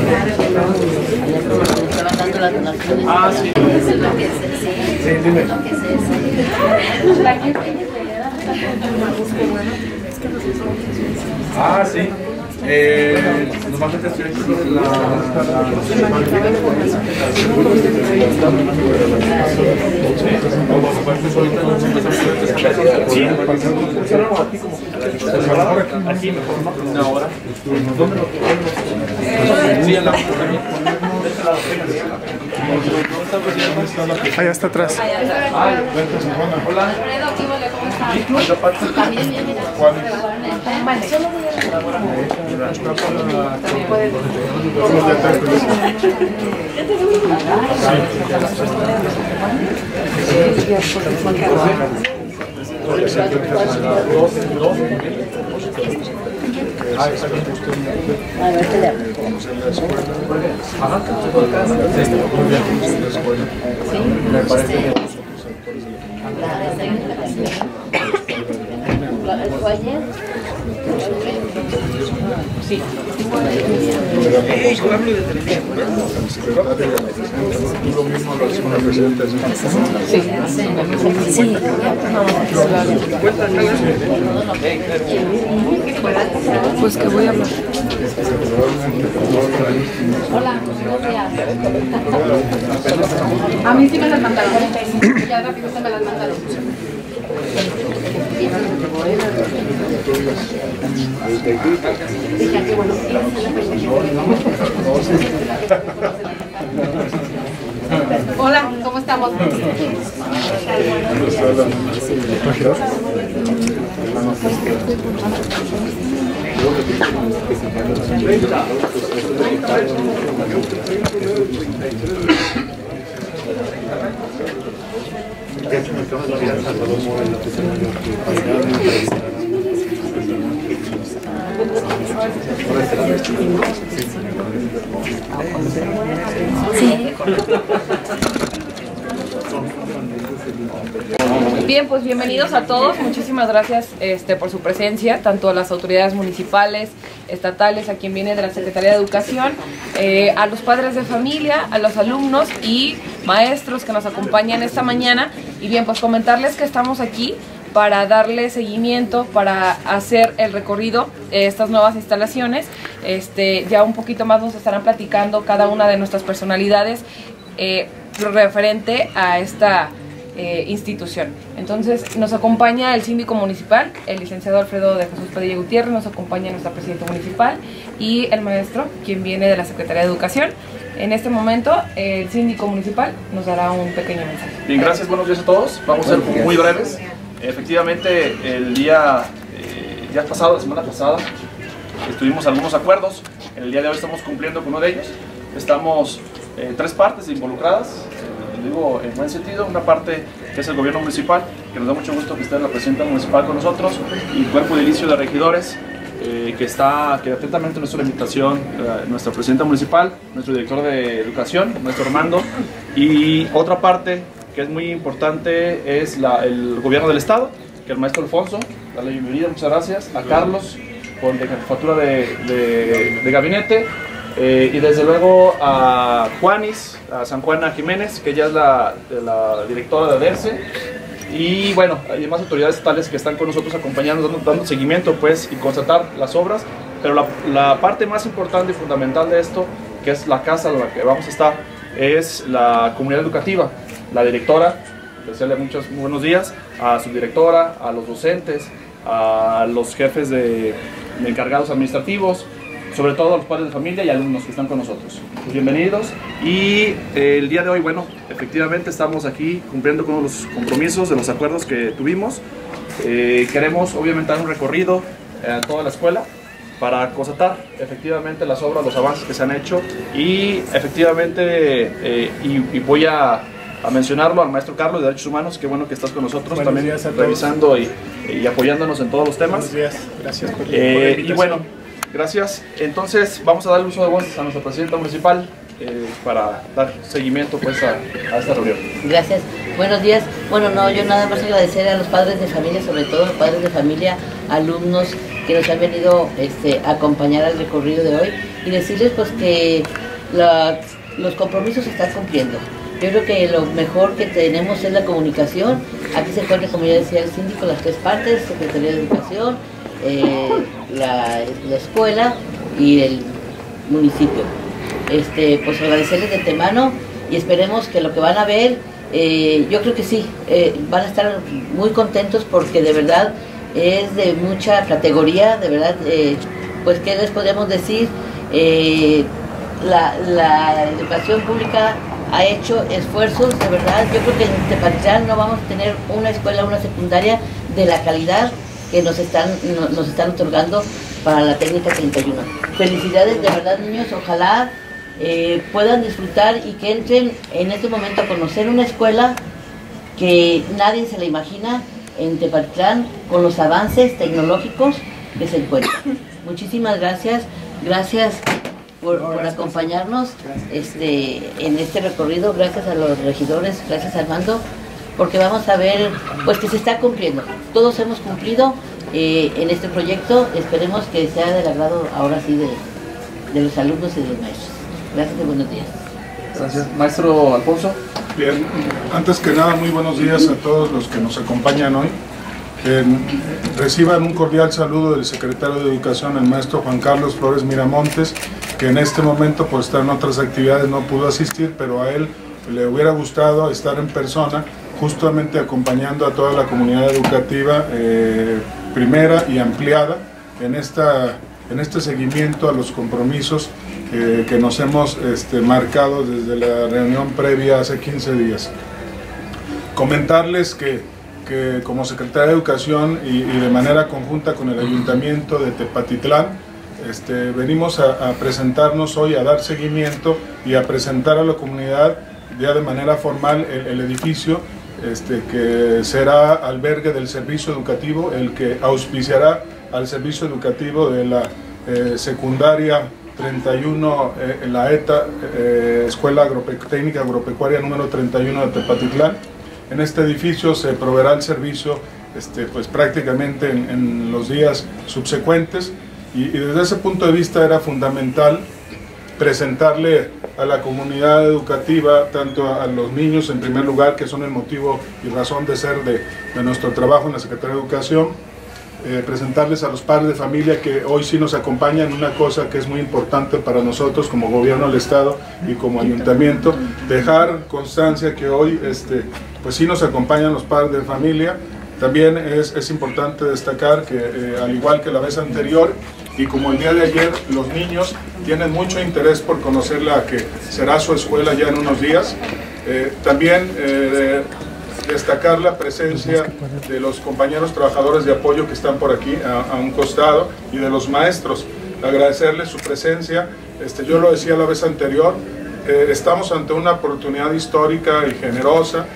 Ah, sí. Sí, dime. Ah, sí. Normalmente estoy aquí en la... Aquí mejor, ¿no? Una hora. ¿Dónde lo quieres? Sí, en la... Allá está atrás. Hola. ¿Cómo estás? También bien, mira. Sí. Pues que voy a hablar. Hola, buenos días. A mí sí me las mandaron. Ya rápido se me las mandaron. Hola, ¿cómo estamos? Bien, pues bienvenidos a todos, muchísimas gracias por su presencia, tanto a las autoridades municipales, estatales, a quien viene de la Secretaría de Educación, a los padres de familia, a los alumnos y maestros que nos acompañan esta mañana. Y bien, pues comentarles que estamos aquí para darle seguimiento, para hacer el recorrido de estas nuevas instalaciones. Ya un poquito más nos estarán platicando cada una de nuestras personalidades referente a esta institución. Entonces nos acompaña el síndico municipal, el licenciado Alfredo de Jesús Padilla Gutiérrez, nos acompaña nuestra presidenta municipal y el maestro, quien viene de la Secretaría de Educación. En este momento el síndico municipal nos dará un pequeño mensaje. Bien, gracias, buenos días a todos. Vamos a ser muy breves. Efectivamente, el día pasado, la semana pasada, tuvimos algunos acuerdos. En el día de hoy estamos cumpliendo con uno de ellos. Estamos tres partes involucradas, digo en buen sentido. Una parte que es el gobierno municipal, que nos da mucho gusto que esté la presidenta municipal con nosotros, y el cuerpo de inicio de regidores, que atentamente nuestra invitación, nuestra presidenta municipal, nuestro director de educación, nuestro Armando, y otra parte que es muy importante es el gobierno del estado, que el maestro Alfonso, darle bienvenida, muchas gracias, a Carlos, con la jefatura de gabinete, y desde luego a Juanis, a San Juana Jiménez, que ella es la directora de ADERCE, y bueno, hay más autoridades estatales que están con nosotros acompañándonos, dando seguimiento pues y constatar las obras, pero la parte más importante y fundamental de esto, que es la casa en la que vamos a estar, es la comunidad educativa. La directora, desearle muchos buenos días, a su directora, a los docentes, a los jefes de encargados administrativos, sobre todo a los padres de familia y alumnos que están con nosotros. Pues bienvenidos, y el día de hoy, bueno, efectivamente estamos aquí cumpliendo con los compromisos de los acuerdos que tuvimos. Queremos obviamente dar un recorrido a toda la escuela para constatar efectivamente las obras, los avances que se han hecho, y efectivamente, y voy a mencionarlo al maestro Carlos de Derechos Humanos, qué bueno que estás con nosotros. Buenos también revisando y apoyándonos en todos los temas. Buenos días, gracias por la invitación. Y bueno, gracias. Entonces vamos a darle uso de voz a nuestra presidenta municipal, para dar seguimiento pues a esta reunión. Gracias, buenos días. Bueno, no, yo nada más agradecer a los padres de familia, sobre todo los padres de familia, alumnos que nos han venido a acompañar al recorrido de hoy, y decirles pues que los compromisos se están cumpliendo. Yo creo que lo mejor que tenemos es la comunicación. Aquí se encuentra, como ya decía el síndico, las tres partes: Secretaría de Educación, la escuela y el municipio. Pues agradecerles de antemano, y esperemos que lo que van a ver, yo creo que sí, van a estar muy contentos, porque de verdad es de mucha categoría, de verdad, pues qué les podemos decir, la educación pública ha hecho esfuerzos, de verdad. Yo creo que en Tepatitlán no vamos a tener una escuela, una secundaria de la calidad que nos están otorgando para la técnica 31. Felicidades, de verdad, niños, ojalá puedan disfrutar y que entren en este momento a conocer una escuela que nadie se la imagina en Tepatitlán, con los avances tecnológicos que se encuentran. Muchísimas gracias, gracias por acompañarnos en este recorrido, gracias a los regidores, gracias a Armando, porque vamos a ver pues que se está cumpliendo. Todos hemos cumplido en este proyecto. Esperemos que sea del agrado ahora sí de los alumnos y de los maestros. Gracias y buenos días. Gracias. Maestro Alfonso. Bien, antes que nada, muy buenos días a todos los que nos acompañan hoy. Reciban un cordial saludo del secretario de Educación, el maestro Juan Carlos Flores Miramontes, que en este momento por estar en otras actividades no pudo asistir, pero a él le hubiera gustado estar en persona, justamente acompañando a toda la comunidad educativa primera y ampliada en este seguimiento a los compromisos que nos hemos marcado desde la reunión previa hace 15 días. Comentarles que como Secretaría de Educación y de manera conjunta con el Ayuntamiento de Tepatitlán, venimos a presentarnos hoy, a dar seguimiento y a presentar a la comunidad ya de manera formal el edificio que será albergue del servicio educativo, el que auspiciará al servicio educativo de la secundaria 31, la ETA, Escuela Técnica Agropecuaria número 31 de Tepatitlán. En este edificio se proveerá el servicio pues prácticamente en los días subsecuentes, y desde ese punto de vista era fundamental presentarle a la comunidad educativa, tanto a los niños en primer lugar, que son el motivo y razón de ser de nuestro trabajo en la Secretaría de Educación, presentarles a los padres de familia que hoy sí nos acompañan, una cosa que es muy importante para nosotros como gobierno del Estado y como ayuntamiento, dejar constancia que hoy pues sí nos acompañan los padres de familia. También es importante destacar que al igual que la vez anterior y como el día de ayer, los niños tienen mucho interés por conocer la que será su escuela ya en unos días. También destacar la presencia de los compañeros trabajadores de apoyo que están por aquí a un costado, y de los maestros, agradecerles su presencia. Yo lo decía la vez anterior, estamos ante una oportunidad histórica y generosa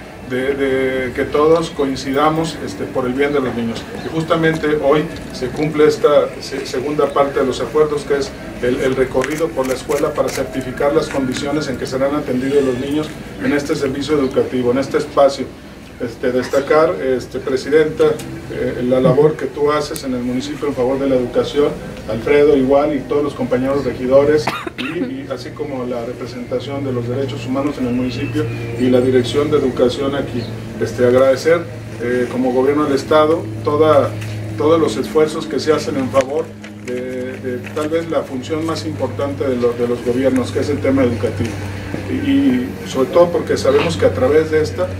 de que todos coincidamos por el bien de los niños, y justamente hoy se cumple esta segunda parte de los acuerdos, que es el recorrido por la escuela para certificar las condiciones en que serán atendidos los niños en este servicio educativo, en este espacio. Destacar, Presidenta, la labor que tú haces en el municipio en favor de la educación, Alfredo igual, y todos los compañeros regidores, y así como la representación de los derechos humanos en el municipio y la Dirección de Educación aquí. Agradecer como Gobierno del Estado todos los esfuerzos que se hacen en favor de tal vez la función más importante de los gobiernos, que es el tema educativo. Y sobre todo porque sabemos que a través de esta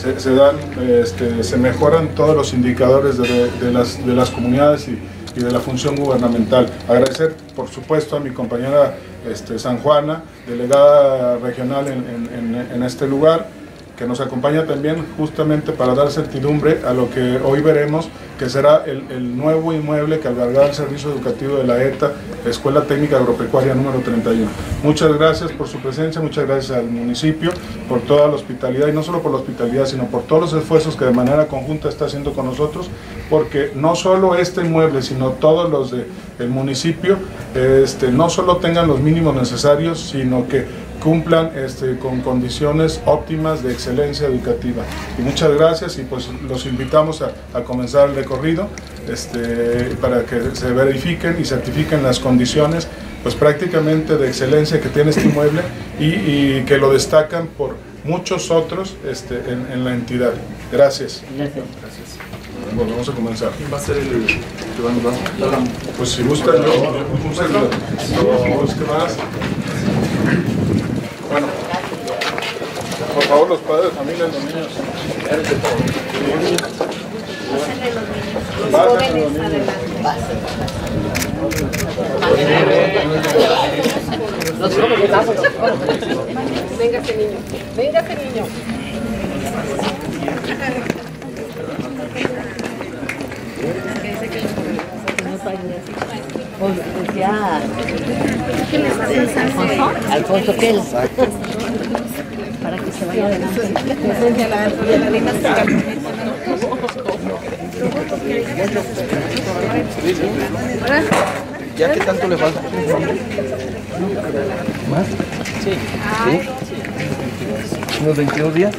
se mejoran todos los indicadores de las comunidades y de la función gubernamental. Agradecer por supuesto a mi compañera San Juana, delegada regional en este lugar, que nos acompaña también justamente para dar certidumbre a lo que hoy veremos, que será el nuevo inmueble que albergará el servicio educativo de la ETA, Escuela Técnica Agropecuaria número 31. Muchas gracias por su presencia, muchas gracias al municipio por toda la hospitalidad, y no solo por la hospitalidad, sino por todos los esfuerzos que de manera conjunta está haciendo con nosotros, porque no solo este inmueble, sino todos los del municipio, no solo tengan los mínimos necesarios, sino que cumplan con condiciones óptimas de excelencia educativa. Y muchas gracias, y pues los invitamos a comenzar el recorrido para que se verifiquen y certifiquen las condiciones pues prácticamente de excelencia que tiene este inmueble y que lo destacan por muchos otros en la entidad. Gracias. Gracias. Bueno, vamos a comenzar. ¿Quién va a ser el que va a dar? Pues si gustan, yo ¿qué más? Bueno, por favor, los padres de familia, los niños. Los jóvenes, vamos. Véngase niño, véngase niño. Pues ya. Alfonso Piel. Para que se vaya adelante. ¿Ya qué tanto le falta? ¿Más? Sí. ¿Unos 22 días?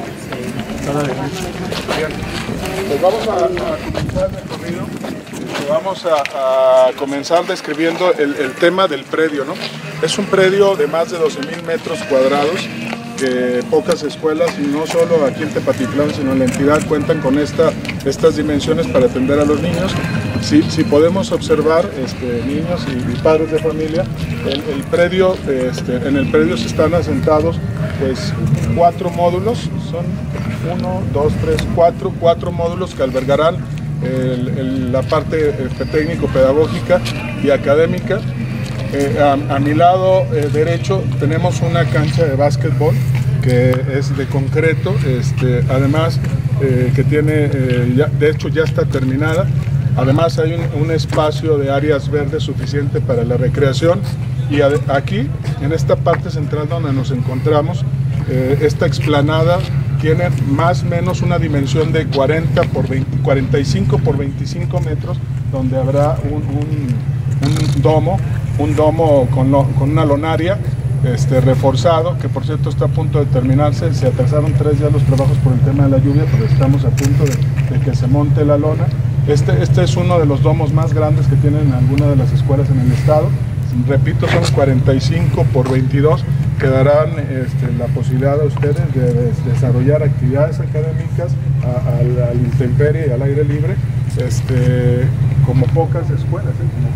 Pues vamos a comenzar el recorrido. Vamos a comenzar describiendo el tema del predio, ¿no? Es un predio de más de 12,000 metros cuadrados que pocas escuelas, y no solo aquí en Tepatitlán, sino en la entidad, cuentan con estas dimensiones para atender a los niños. Si podemos observar, niños y padres de familia, el predio, en el predio se están asentados pues 4 módulos, son 1, 2, 3, 4 módulos que albergarán la parte técnico-pedagógica y académica. A mi lado derecho tenemos una cancha de básquetbol que es de concreto, además que tiene, de hecho ya está terminada. Además hay un espacio de áreas verdes suficiente para la recreación, y aquí en esta parte central donde nos encontramos, esta explanada tiene más o menos una dimensión de 45 por 25 metros, donde habrá un domo con una lonaria reforzado, que por cierto está a punto de terminarse. Se atrasaron 3 días los trabajos por el tema de la lluvia, pero estamos a punto de que se monte la lona. Este es uno de los domos más grandes que tienen algunas de las escuelas en el estado. Repito, son 45 por 22, que darán la posibilidad a ustedes de desarrollar actividades académicas al intemperie y al aire libre, como pocas escuelas,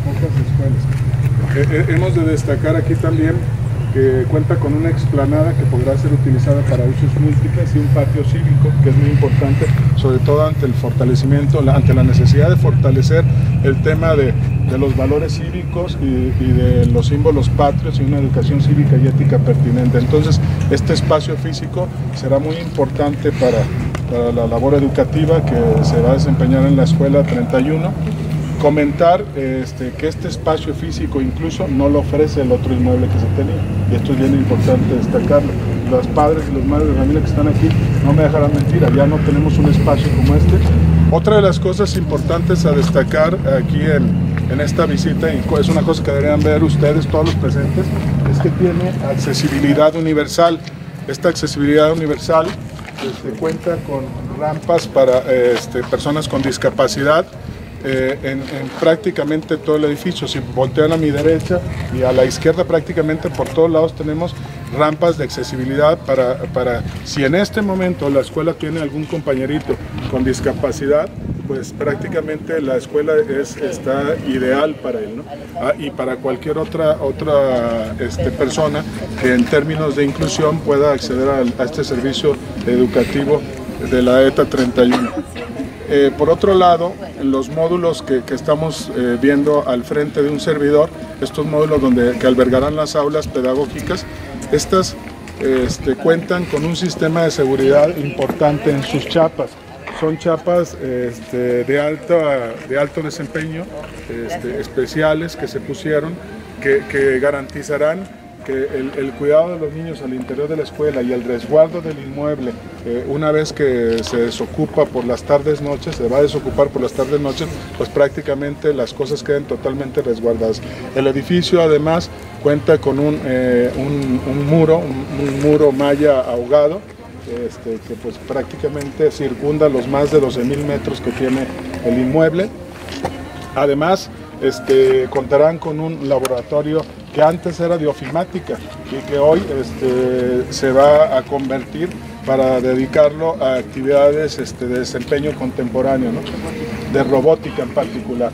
Hemos de destacar aquí también que cuenta con una explanada que podrá ser utilizada para usos múltiples, y un patio cívico, que es muy importante, sobre todo ante el fortalecimiento, ante la necesidad de fortalecer el tema de los valores cívicos y de los símbolos patrios, y una educación cívica y ética pertinente. Entonces, este espacio físico será muy importante para la labor educativa que se va a desempeñar en la escuela 31. Comentar que este espacio físico incluso no lo ofrece el otro inmueble que se tenía, y esto es bien importante destacarlo. Los padres y las madres de familia que están aquí no me dejarán mentir, ya no tenemos un espacio como este. Otra de las cosas importantes a destacar aquí en esta visita, y es una cosa que deberían ver ustedes, todos los presentes, es que tiene accesibilidad universal. Esta accesibilidad universal cuenta con rampas para personas con discapacidad, en prácticamente todo el edificio. Si voltean a mi derecha y a la izquierda, prácticamente por todos lados tenemos rampas de accesibilidad para si en este momento la escuela tiene algún compañerito con discapacidad, pues prácticamente la escuela está ideal para él, ¿no? Y para cualquier otra persona que en términos de inclusión pueda acceder a este servicio educativo de la ETA 31. Por otro lado, los módulos que estamos viendo al frente de un servidor, estos módulos que albergarán las aulas pedagógicas, estas cuentan con un sistema de seguridad importante en sus chapas. Son chapas de alto desempeño, especiales que se pusieron, que garantizarán que el cuidado de los niños al interior de la escuela y el resguardo del inmueble, una vez que se desocupa por las tardes noches, se va a desocupar por las tardes noches, pues prácticamente las cosas quedan totalmente resguardadas. El edificio además cuenta con un muro malla ahogado, que pues prácticamente circunda los más de 12,000 metros que tiene el inmueble. Además, contarán con un laboratorio que antes era de ofimática y que hoy se va a convertir para dedicarlo a actividades de desempeño contemporáneo, ¿no? De robótica en particular.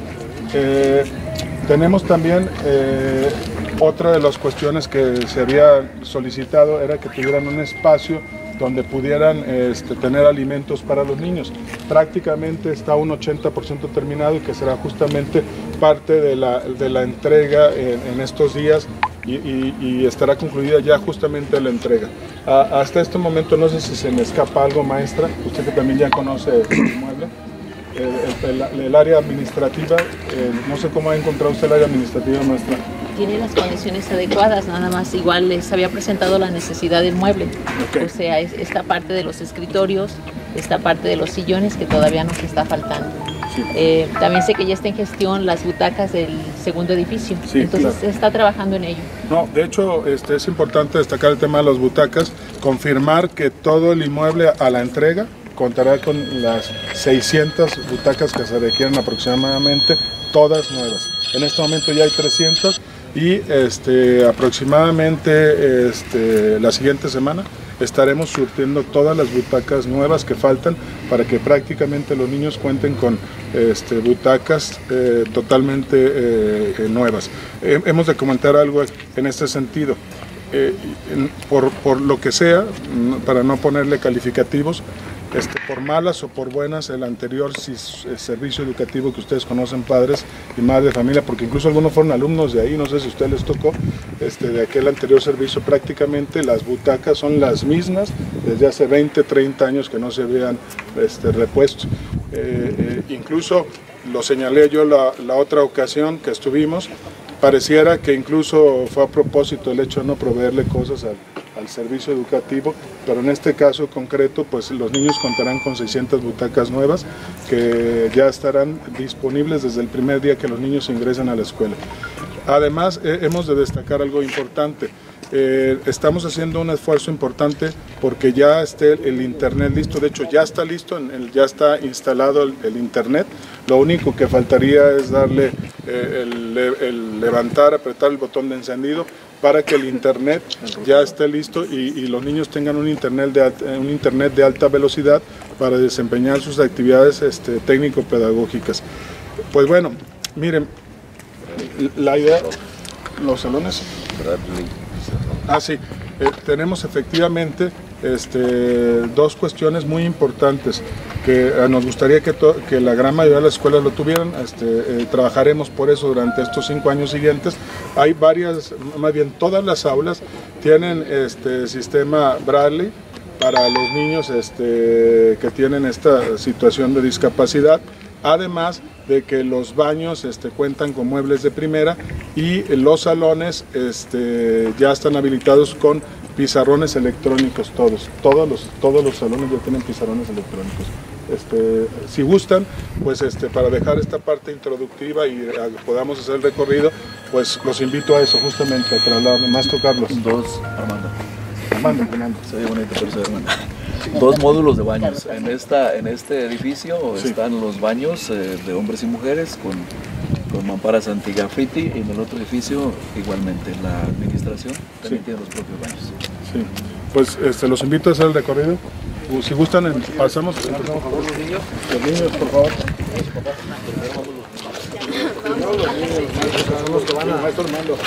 Tenemos también otra de las cuestiones que se había solicitado era que tuvieran un espacio donde pudieran tener alimentos para los niños. Prácticamente está un 80% terminado y que será justamente parte de la entrega en estos días y estará concluida ya justamente la entrega. Hasta este momento no sé si se me escapa algo, maestra, usted que también ya conoce el inmueble. El área administrativa, no sé cómo ha encontrado usted el área administrativa, maestra. Tiene las condiciones adecuadas, nada más igual les había presentado la necesidad del mueble. Okay. O sea, esta parte de los escritorios, esta parte de los sillones que todavía nos está faltando. Sí. También sé que ya está en gestión las butacas del segundo edificio, sí, entonces claro, se está trabajando en ello. No, de hecho es importante destacar el tema de las butacas, confirmar que todo el inmueble a la entrega contará con las 600 butacas que se requieren aproximadamente, todas nuevas. En este momento ya hay 300 y aproximadamente la siguiente semana estaremos surtiendo todas las butacas nuevas que faltan para que prácticamente los niños cuenten con butacas totalmente nuevas. Hemos de comentar algo en este sentido. Por lo que sea, para no ponerle calificativos, por malas o por buenas, el anterior servicio educativo que ustedes conocen, padres y madres de familia, porque incluso algunos fueron alumnos de ahí, no sé si a ustedes les tocó, de aquel anterior servicio, prácticamente las butacas son las mismas desde hace 20, 30 años que no se habían repuesto. Incluso lo señalé yo la otra ocasión que estuvimos, pareciera que incluso fue a propósito el hecho de no proveerle cosas al servicio educativo, pero en este caso concreto pues los niños contarán con 600 butacas nuevas que ya estarán disponibles desde el primer día que los niños ingresan a la escuela. Además hemos de destacar algo importante. Estamos haciendo un esfuerzo importante porque ya esté el internet listo, de hecho ya está listo, ya está instalado el internet, lo único que faltaría es darle el levantar, apretar el botón de encendido para que el internet ya esté listo y los niños tengan un internet de alta velocidad para desempeñar sus actividades técnico-pedagógicas. Pues bueno, miren, la idea, los salones... sí, tenemos efectivamente dos cuestiones muy importantes que nos gustaría que la gran mayoría de las escuelas lo tuvieran. Trabajaremos por eso durante estos 5 años siguientes. Hay varias, más bien todas las aulas tienen sistema Braille para los niños que tienen esta situación de discapacidad. Además de que los baños cuentan con muebles de primera y los salones ya están habilitados con pizarrones electrónicos, todos los salones ya tienen pizarrones electrónicos. Si gustan, pues para dejar esta parte introductiva y podamos hacer el recorrido, pues los invito a eso justamente, a trasladar. Maestro Carlos. Armando. Se ve bonito, pero se ve Armando. 2 módulos de baños. En este edificio sí, están los baños de hombres y mujeres con mamparas anti-graffiti, y en el otro edificio igualmente la administración también tiene los propios baños. Sí. Pues los invito a hacer el recorrido. Si gustan, pasamos. Por favor, los niños. Los niños, por favor. Los que van a... Maestro Armando.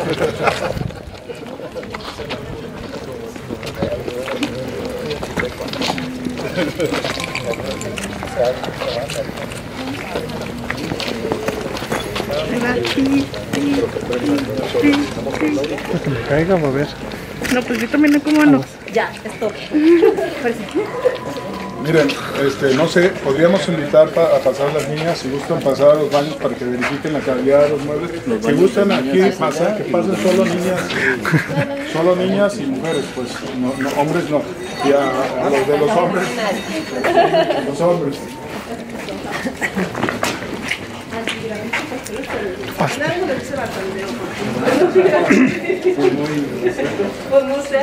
Que me caiga, a ver. No, pues yo también no como no. Ya, esto. Miren, no sé, podríamos invitar a pasar las niñas, si gustan pasar a los baños para que verifiquen la calidad de los muebles. Si gustan aquí pasar, que pasen solo niñas y mujeres, pues no, hombres no. Y a los de los hombres. Los hombres. Pues no sé,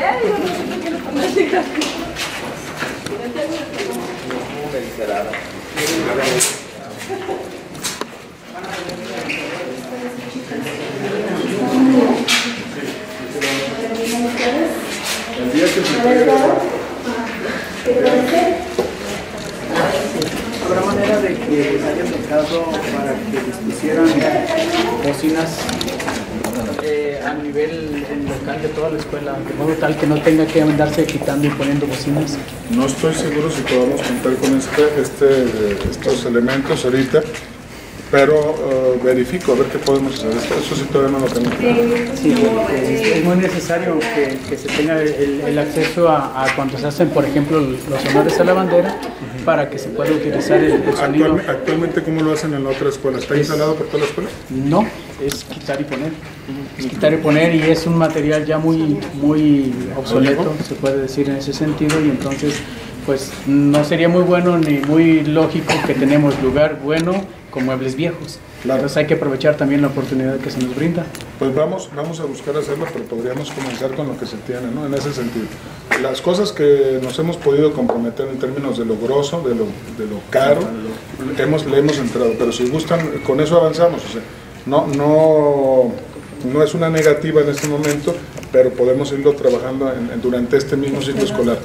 El día que se puede. ¿Habrá manera de que les hayan tocado para que les pusieran bocinas a nivel local de toda la escuela, de modo tal que no tenga que andarse quitando y poniendo bocinas? No estoy seguro si podamos contar con estos elementos ahorita, pero verifico a ver qué podemos hacer. Eso sí todavía no lo tengo. Sí, es muy necesario que se tenga el acceso a cuando se hacen, por ejemplo, los honores a la bandera, para que se pueda utilizar el sonido. Actualmente, ¿cómo lo hacen en la otra escuela? ¿Está instalado por toda la escuela? No, es quitar y poner. Es quitar y poner, y es un material ya muy obsoleto, se puede decir en ese sentido, y entonces pues no sería muy bueno ni muy lógico que tenemos lugar bueno con muebles viejos. Claro. Entonces hay que aprovechar también la oportunidad que se nos brinda. Pues vamos a buscar hacerlo, pero podríamos comenzar con lo que se tiene, ¿no? En ese sentido. Las cosas que nos hemos podido comprometer en términos de lo grosso, de lo caro, le hemos entrado, pero si gustan, con eso avanzamos. O sea, no es una negativa en este momento, pero podemos irlo trabajando durante este mismo ciclo escolar.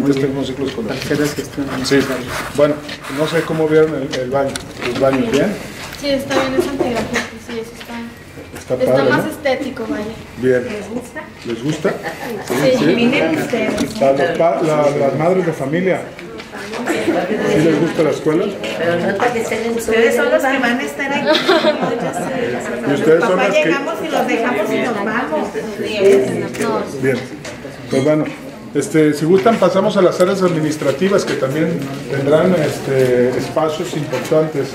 Sí. Bueno, no sé cómo vieron el baño. ¿Los baños bien? Sí, está bien, es antigrafiti, sí, eso está padre, más ¿no? estético, vaya. Bien. ¿Les gusta? Sí. Miren ustedes. Las madres de familia. ¿Sí les gusta la escuela? Pero no es para que estén en ustedes son los que van a estar aquí. ¿Y ustedes son las que llegamos y los dejamos y nos vamos? Bien. Pues bueno, si gustan pasamos a las áreas administrativas que también tendrán espacios importantes.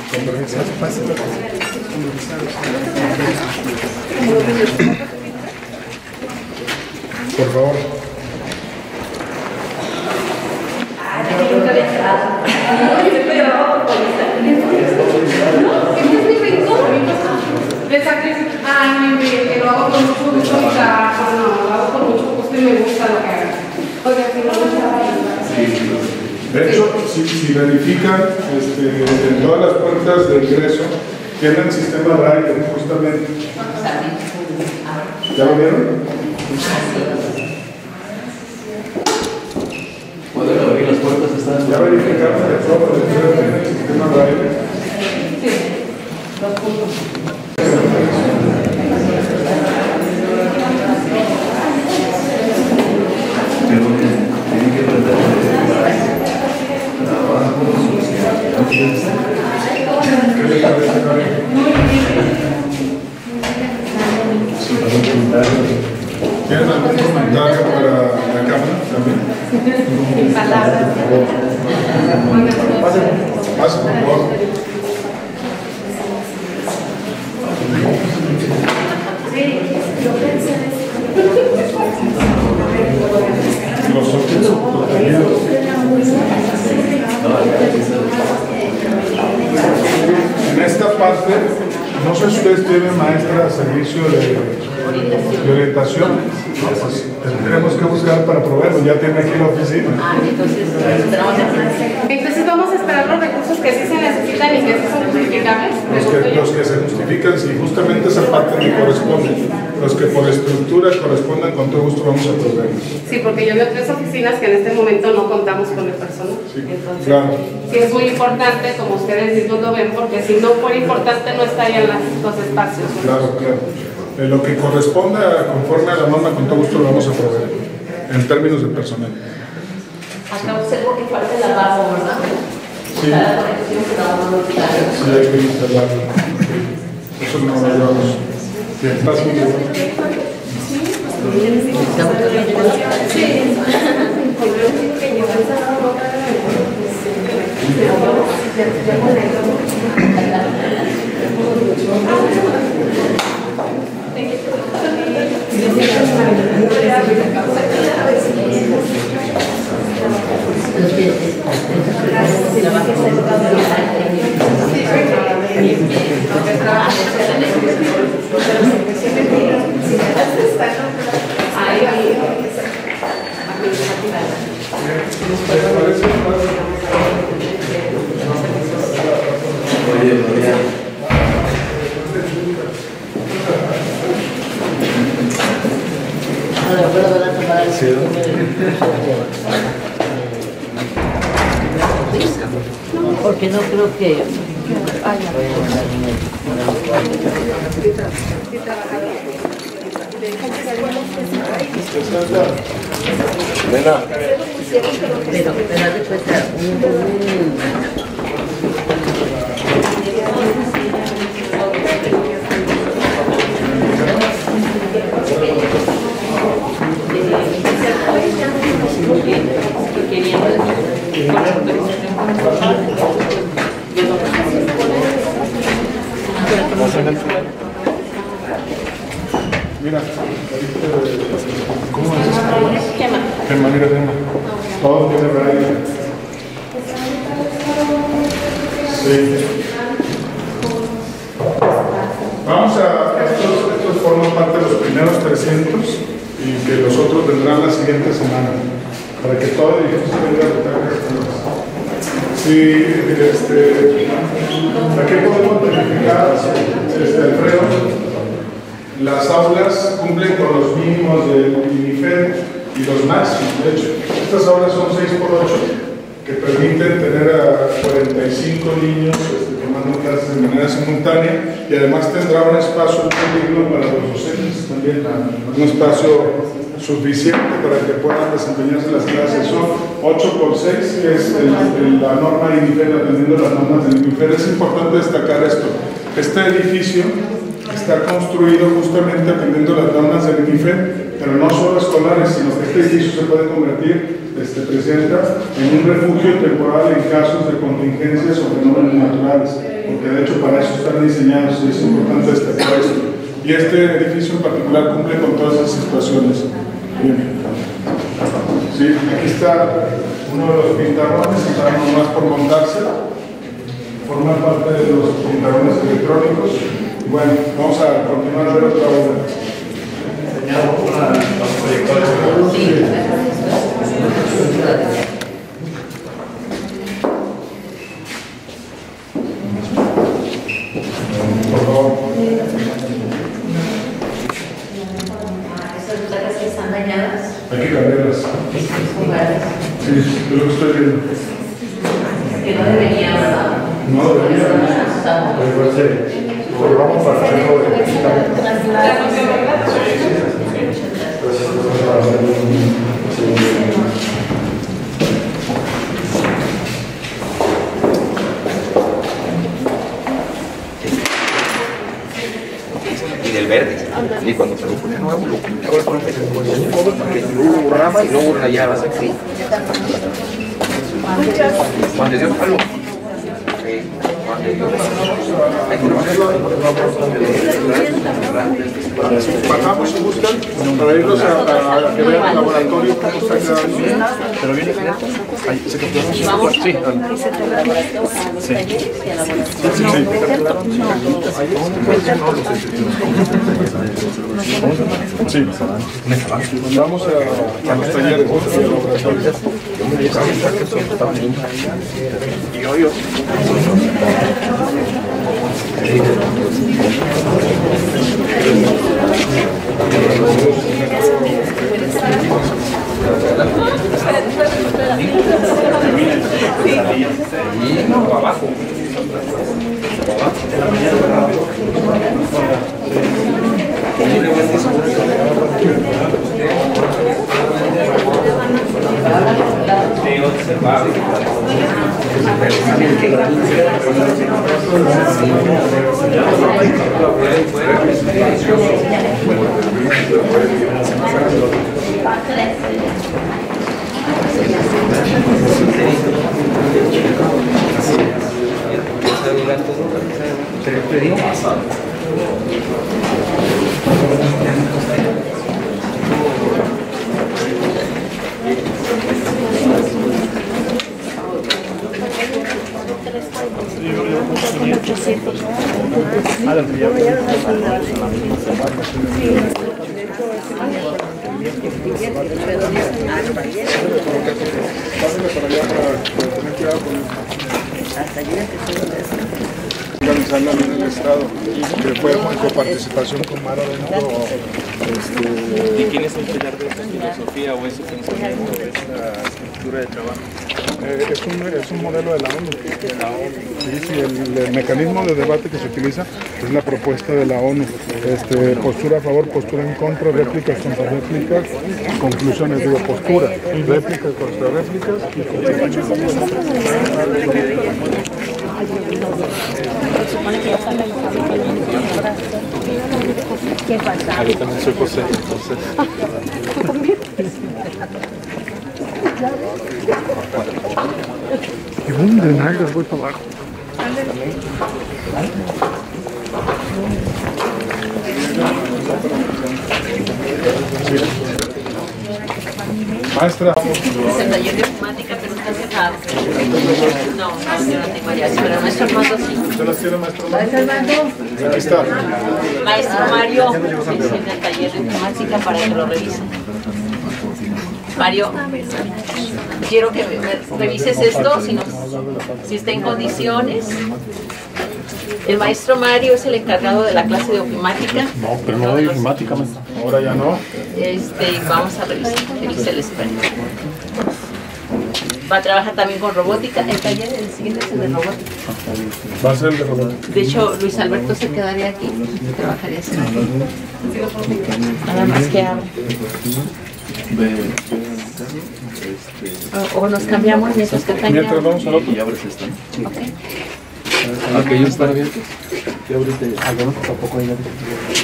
Por favor. Le sacrifico, que lo hago con mucho gusto, lo hago con mucho gusto y me gusta lo que hago. Oiga, si no, de hecho, si verifican en todas las puertas de ingreso, tienen sistema braille, justamente. ¿Ya lo vieron? ¿Pueden abrir las puertas? ¿Ya verificaron que todo tiene el sistema braille? Sí, 2 puntos. ¿Tienen algún comentario para la cámara también? Sin palabras. Pase, por favor. Los ojos protegidos. En esta parte, no sé si ustedes tienen maestra de servicio de orientación. Pues tendremos que buscar para proveerlo, ya tiene aquí la oficina. Entonces vamos a esperar los recursos que sí se necesitan y que sí son justificables. Los que se justifican, si justamente esa parte me corresponde. Los que por estructura correspondan, con todo gusto vamos a proveerlos. Sí, porque yo veo 3 oficinas que en este momento no contamos con el personal. Sí, entonces, claro. Sí es muy importante, como ustedes mismos lo ven, porque si no fuera importante no estarían los espacios, ¿no? Claro, claro. Lo que corresponda conforme a la norma, con todo gusto lo vamos a proveer, en términos de personal. Acá observo que falta el lavabo, ¿verdad? Sí. Cada conexión que lavamos. Sí, hay que instalarlo. Eso no lo llevamos. Bien, pasa un segundo. Sí. Porque no creo que pero haz de cuenta Mira, ¿cómo es? Quema, mira, quema. Todo tiene raíz. Sí. Vamos a, estos forman parte de los primeros 300 y que los otros vendrán la siguiente semana, para que todo el edificio venga a votar. Sí, aquí podemos verificar, Alfredo, las aulas cumplen con los mínimos del INIFED y los máximos. De hecho, estas aulas son 6×8, que permiten tener a 45 niños tomando clases de manera simultánea, y además tendrá un espacio digno para los docentes, también un espacio suficiente para que puedan desempeñarse las clases. Son 8×6, que es la norma INIFED, atendiendo las normas del INIFED. Es importante destacar esto. Este edificio está construido justamente atendiendo las normas del INIFED, pero no solo escolares, sino que este edificio se puede convertir, Presidenta, en un refugio temporal en casos de contingencias o fenómenos naturales, porque de hecho para eso están diseñados, y es importante destacar esto. Y este edificio en particular cumple con todas esas situaciones. Bien. Sí, aquí está uno de los pintarrones, está nomás por montarse, forma parte de los pintarrones electrónicos. Bueno, vamos a continuar a ver otra obra. Los proyectores. sí. Por favor. ¿Esas butacas que están dañadas? Hay que cambiarlas. Sí, es lo que estoy viendo. Que no debería, ¿verdad? No debería. Pero vamos para hacerlo de y del verde. Y cuando se lo pone nuevo, lo pone con un cover para que luego borraba y luego rayaba. Cuando dio palo. Bajamos y buscan para irnos a que vean el laboratorio cómo está quedando. Pero viene directo. Ahí se capturó. Sí. Sí. Vamos a los talleres de laboratorio. Y hoy abajo. Organizarla en el Estado, que fue en coparticipación con Mara de Nuevo. ¿Y quién es el pilar de esta filosofía o ese pensamiento, de esta estructura de trabajo? Es un modelo de la ONU. Sí, el mecanismo de debate que se utiliza es la propuesta de la ONU. Postura a favor, postura en contra, réplicas contra réplicas, conclusiones, digo, postura, réplicas contra réplicas ¿Qué pasa? Yo también soy José, entonces. Y boom, de nalgas voy para abajo. Maestra. El taller de ofimática, pero está cerrado. No, yo no tengo allá, pero el maestro Armando sí. ¿Usted las tiene, maestro? ¿Maestro Armando? Aquí está. Maestro Mario, sí, en el taller de ofimática para que lo revisen. Mario, quiero que me revises esto, si está en condiciones. El maestro Mario es el encargado de la clase de ofimática. No, pero no de ofimática, maestra. Ahora ya no. Vamos a revisar, revisa el experto. Va a trabajar también con robótica. El taller del siguiente es el de robótica. Va a ser el de robótica. De hecho, Luis Alberto se quedaría aquí, trabajaría así. Nada más que abre. O nos cambiamos mientras que cambiamos. Mientras vamos al otro. Y abres esta. Okay. ¿Aquellos están abiertos? ¿Qué abriste? Algunos tampoco hay abiertos.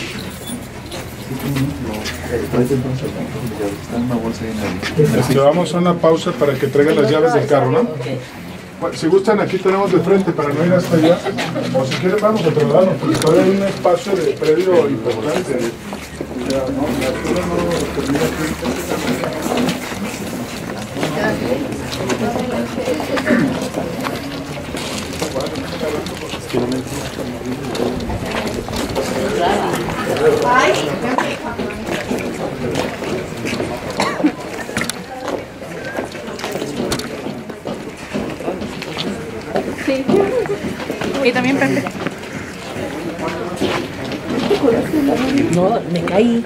Está en una bolsa ahí. Vamos a una pausa para que traigan las llaves del carro, ¿no? Bueno, si gustan, aquí tenemos de frente para no ir hasta allá. O si quieren, vamos a otro lado, porque todavía hay un espacio de predio importante. O sea, no, la altura no termina Sí. Y también prende. No, me caí.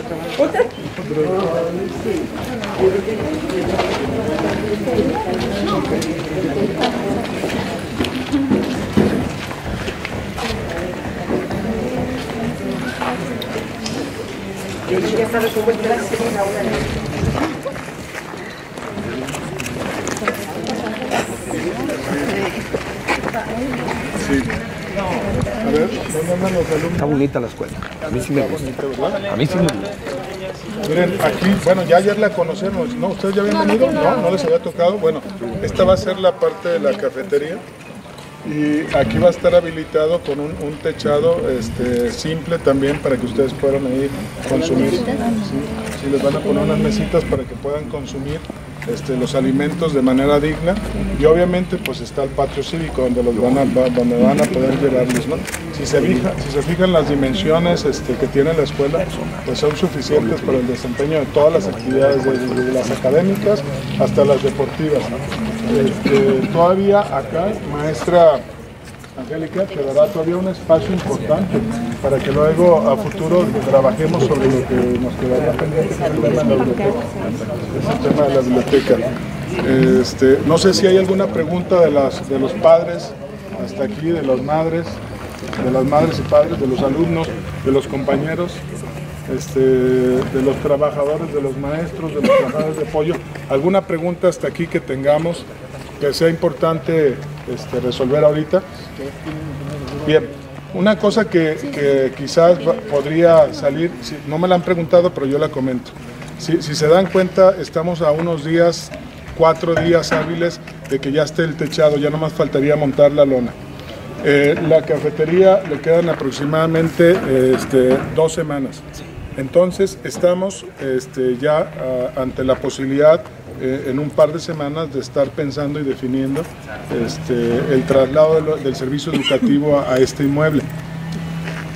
Ya sabes cómo es la segunda hora. Sí. A ver, ¿dónde andan los alumnos? Está bonita la escuela. A mí sí me gusta. A mí sí me gusta. Miren, aquí, bueno, ya ayer la conocemos, ¿no? ¿Ustedes ya habían venido? No les había tocado. Bueno, esta va a ser la parte de la cafetería. Y aquí va a estar habilitado con un techado simple también para que ustedes puedan ahí consumir. Sí, les van a poner unas mesitas para que puedan consumir los alimentos de manera digna, y obviamente pues está el patio cívico donde van a poder llevarlos, ¿no? Si se fijan las dimensiones que tiene la escuela, pues son suficientes para el desempeño de todas las actividades, desde las académicas hasta las deportivas. Todavía acá, maestra Angélica, quedará todavía un espacio importante para que luego a futuro trabajemos sobre lo que nos quedaría pendiente, que es el tema de la biblioteca. Es el tema de la biblioteca. No sé si hay alguna pregunta de los padres hasta aquí, de las madres y padres, de los alumnos, de los compañeros, de los trabajadores, de los maestros, de los trabajadores de apoyo. ¿Alguna pregunta hasta aquí que tengamos que sea importante resolver ahorita? Bien, una cosa que quizás podría salir, no me la han preguntado, pero yo la comento. Si se dan cuenta, estamos a unos días, 4 días hábiles de que ya esté el techado, ya nomás faltaría montar la lona. La cafetería le quedan aproximadamente 2 semanas. Entonces estamos ya ante la posibilidad en un par de semanas de estar pensando y definiendo el traslado del servicio educativo a este inmueble.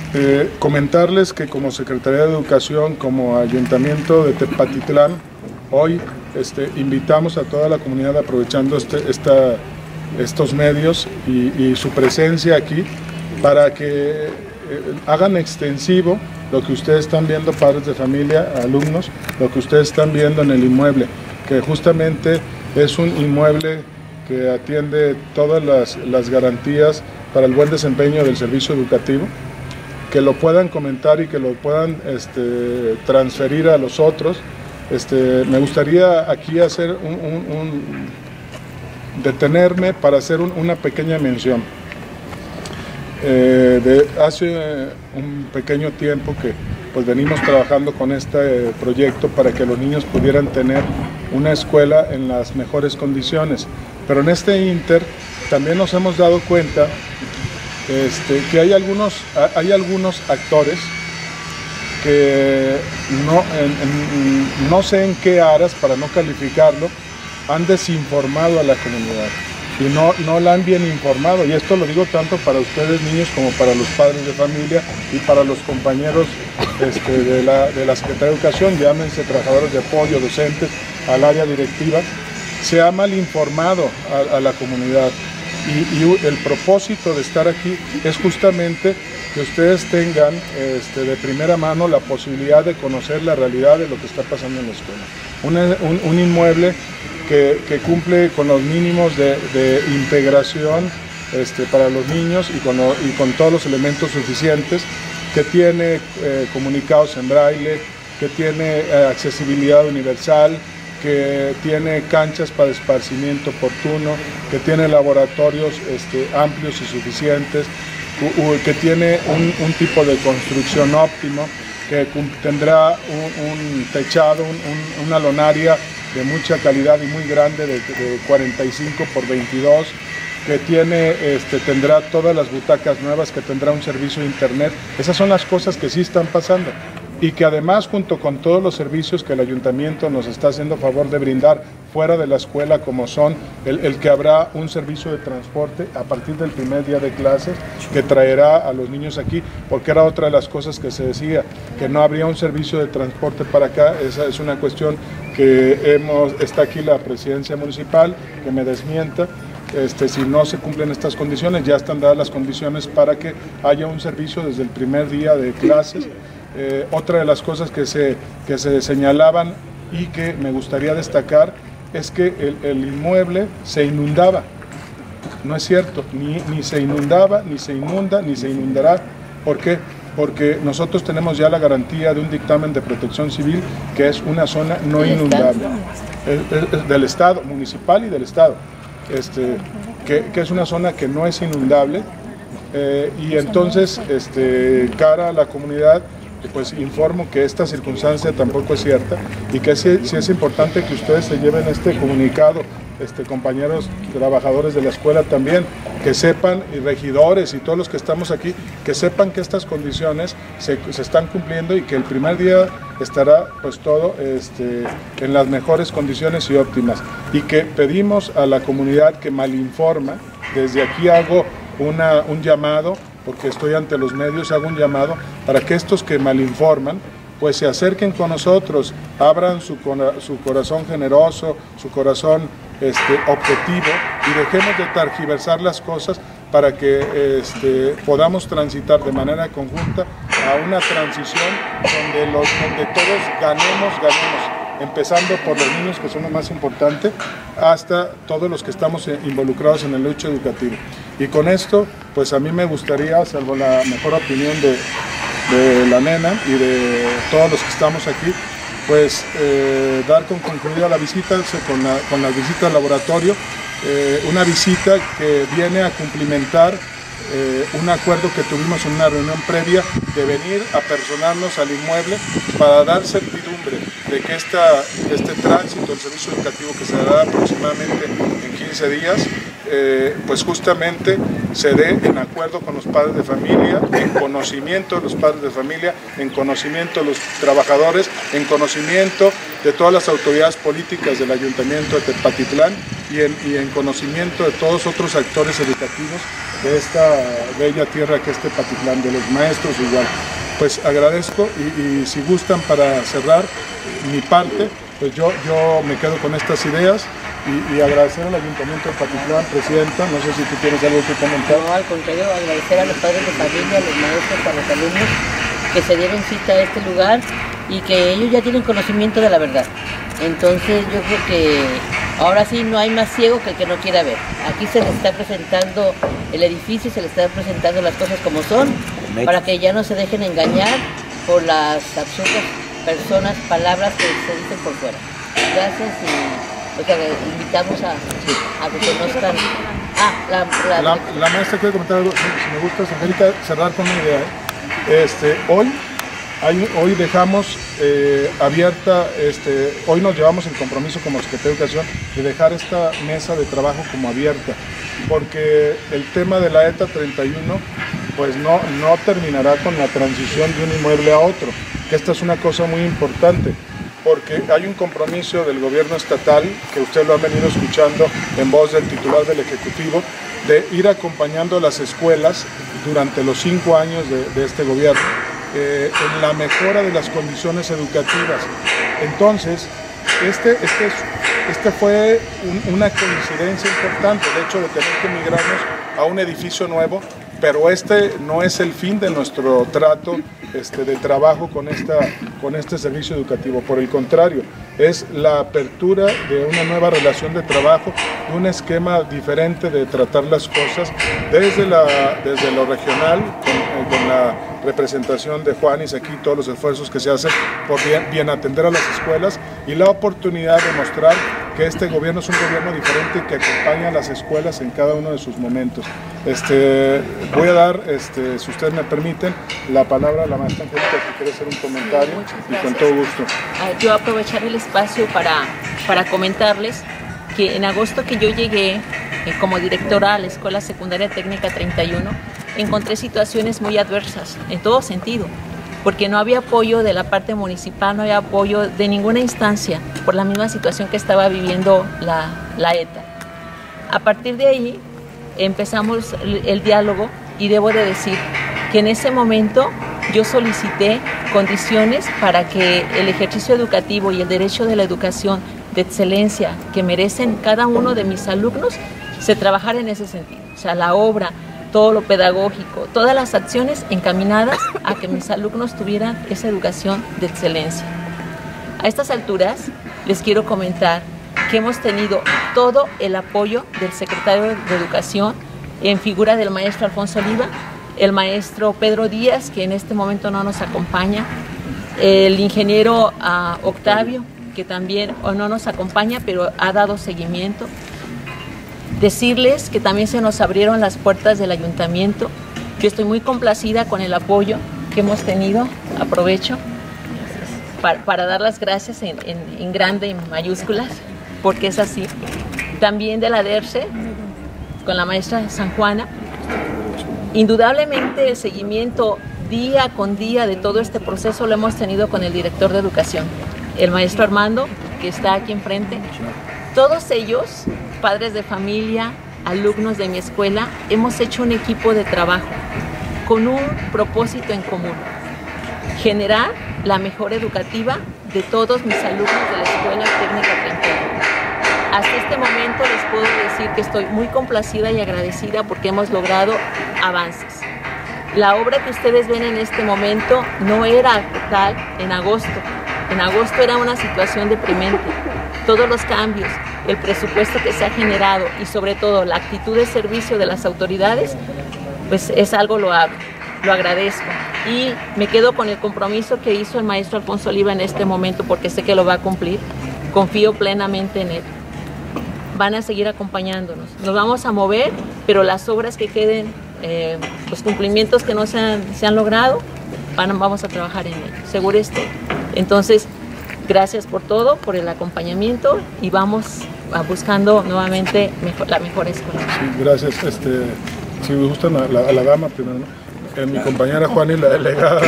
Comentarles que como Secretaría de Educación, como Ayuntamiento de Tepatitlán, hoy invitamos a toda la comunidad, aprovechando estos medios y su presencia aquí, para que hagan extensivo lo que ustedes están viendo, padres de familia, alumnos, lo que ustedes están viendo en el inmueble, que justamente es un inmueble que atiende todas las garantías para el buen desempeño del servicio educativo, que lo puedan comentar y que lo puedan transferir a los otros. Me gustaría aquí hacer detenerme para hacer una pequeña mención. Hace un pequeño tiempo que pues venimos trabajando con este proyecto para que los niños pudieran tener una escuela en las mejores condiciones, pero en este ínter también nos hemos dado cuenta que hay algunos actores que no sé en qué aras, para no calificarlo, han desinformado a la comunidad y no la han bien informado, y esto lo digo tanto para ustedes niños como para los padres de familia y para los compañeros de la Secretaría de Educación, llámense trabajadores de apoyo, docentes, al área directiva. Se ha mal informado a la comunidad. Y el propósito de estar aquí es justamente que ustedes tengan de primera mano la posibilidad de conocer la realidad de lo que está pasando en la escuela. Un inmueble que cumple con los mínimos de integración para los niños y con todos los elementos suficientes, que tiene comunicados en braille, que tiene accesibilidad universal, que tiene canchas para esparcimiento oportuno, que tiene laboratorios amplios y suficientes, que tiene un tipo de construcción óptimo, que tendrá un techado, una lonaria de mucha calidad y muy grande, de 45 por 22, que tendrá todas las butacas nuevas, que tendrá un servicio de internet. Esas son las cosas que sí están pasando, y que además, junto con todos los servicios que el ayuntamiento nos está haciendo favor de brindar fuera de la escuela, como son el que habrá un servicio de transporte a partir del primer día de clases, que traerá a los niños aquí, porque era otra de las cosas que se decía, que no habría un servicio de transporte para acá. Esa es una cuestión que está aquí la presidencia municipal, que me desmienta. Si no se cumplen estas condiciones, ya están dadas las condiciones para que haya un servicio desde el primer día de clases. Otra de las cosas que se señalaban y que me gustaría destacar es que el inmueble se inundaba. No es cierto, ni se inundaba, ni se inunda, ni se inundará. ¿Por qué? Porque nosotros tenemos ya la garantía de un dictamen de Protección Civil, que es una zona no inundable, del Estado, municipal y del Estado, que es una zona que no es inundable. Y entonces, cara a la comunidad, pues informo que esta circunstancia tampoco es cierta, y que sí es importante que ustedes se lleven este comunicado, compañeros trabajadores de la escuela también, que sepan, y regidores y todos los que estamos aquí, que sepan que estas condiciones se están cumpliendo, y que el primer día estará pues todo en las mejores condiciones y óptimas, y que pedimos a la comunidad que malinforma. Desde aquí hago un llamado, porque estoy ante los medios, hago un llamado para que estos que malinforman pues se acerquen con nosotros, abran su corazón generoso, su corazón objetivo, y dejemos de tergiversar las cosas para que podamos transitar de manera conjunta a una transición donde todos ganemos, empezando por los niños, que son lo más importante, hasta todos los que estamos involucrados en el hecho educativo. Y con esto, pues a mí me gustaría, salvo la mejor opinión de la nena y de todos los que estamos aquí, pues dar con concluida la visita con la visita al laboratorio, una visita que viene a cumplimentar un acuerdo que tuvimos en una reunión previa de venir a personarnos al inmueble para dar certidumbre de que este tránsito, el servicio educativo que se dará aproximadamente en 15 días, pues justamente se dé en acuerdo con los padres de familia, en conocimiento de los padres de familia, en conocimiento de los trabajadores, en conocimiento de todas las autoridades políticas del Ayuntamiento de Tepatitlán y en conocimiento de todos otros actores educativos de esta bella tierra que es Tepatitlán, de los maestros igual. Pues agradezco y si gustan para cerrar mi parte, pues yo me quedo con estas ideas y agradecer al Ayuntamiento de Tepatitlán, Presidenta, no sé si tú tienes algo que comentar. No, al contrario, agradecer a los padres de familia, a los maestros, a los alumnos que se dieron cita a este lugar y que ellos ya tienen conocimiento de la verdad. Entonces yo creo que ahora sí no hay más ciego que el que no quiera ver. Aquí se les está presentando el edificio, se les está presentando las cosas como son, para que ya no se dejen engañar por las absurdas personas, palabras que se dicen por fuera. Gracias y invitamos a que conozcan. La maestra quiere comentar algo, si me gusta, Angélica, cerrar con una idea. Hoy dejamos abierta, hoy nos llevamos el compromiso como Secretaría de Educación de dejar esta mesa de trabajo como abierta, porque el tema de la ETA 31 pues no terminará con la transición de un inmueble a otro, que esta es una cosa muy importante, porque hay un compromiso del gobierno estatal, que usted lo ha venido escuchando en voz del titular del Ejecutivo, de ir acompañando a las escuelas durante los 5 años de este gobierno, en la mejora de las condiciones educativas. Entonces, este fue una coincidencia importante, el hecho de tener que migrarnos a un edificio nuevo, pero este no es el fin de nuestro trato de trabajo con este servicio educativo. Por el contrario, es la apertura de una nueva relación de trabajo, de un esquema diferente de tratar las cosas desde lo regional, con la representación de Juanis aquí, todos los esfuerzos que se hacen por bien atender a las escuelas y la oportunidad de mostrar que este gobierno es un gobierno diferente que acompaña a las escuelas en cada uno de sus momentos. Voy a dar, si ustedes me permiten, la palabra a la maestra Angélica que quiere hacer un comentario y con todo gusto. Yo aprovechar el espacio para comentarles que en agosto que yo llegué como directora a la Escuela Secundaria Técnica 31, encontré situaciones muy adversas en todo sentido, porque no había apoyo de la parte municipal, no había apoyo de ninguna instancia por la misma situación que estaba viviendo la ETA. A partir de ahí empezamos el diálogo y debo de decir que en ese momento yo solicité condiciones para que el ejercicio educativo y el derecho de la educación de excelencia que merecen cada uno de mis alumnos se trabajara en ese sentido. O sea, la obra, todo lo pedagógico, todas las acciones encaminadas a que mis alumnos tuvieran esa educación de excelencia. A estas alturas les quiero comentar que hemos tenido todo el apoyo del secretario de Educación en figura del maestro Alfonso Oliva, el maestro Pedro Díaz, que en este momento no nos acompaña, el ingeniero Octavio, que también no nos acompaña, pero ha dado seguimiento. Decirles que también se nos abrieron las puertas del ayuntamiento. Yo estoy muy complacida con el apoyo que hemos tenido. Aprovecho para dar las gracias en grande, en mayúsculas, porque es así. También de la DERCE, con la maestra San Juana. Indudablemente el seguimiento día con día de todo este proceso lo hemos tenido con el director de educación, el maestro Armando, que está aquí enfrente. Todos ellos, padres de familia, alumnos de mi escuela, hemos hecho un equipo de trabajo con un propósito en común: generar la mejora educativa de todos mis alumnos de la Escuela Técnica 31. Hasta este momento les puedo decir que estoy muy complacida y agradecida porque hemos logrado avances. La obra que ustedes ven en este momento no era tal en agosto. En agosto era una situación deprimente. Todos los cambios, el presupuesto que se ha generado y sobre todo la actitud de servicio de las autoridades, pues es algo loable. Lo agradezco y me quedo con el compromiso que hizo el maestro Alfonso Oliva en este momento, porque sé que lo va a cumplir. Confío plenamente en él. Van a seguir acompañándonos. Nos vamos a mover, pero las obras que queden, los cumplimientos que no se han logrado, vamos a trabajar en ello. Seguro estoy. Entonces, gracias por todo, por el acompañamiento y vamos buscando nuevamente la mejor escuela. Sí, gracias. Si me gustan a la dama primero, ¿no? Mi compañera Juani, la delegada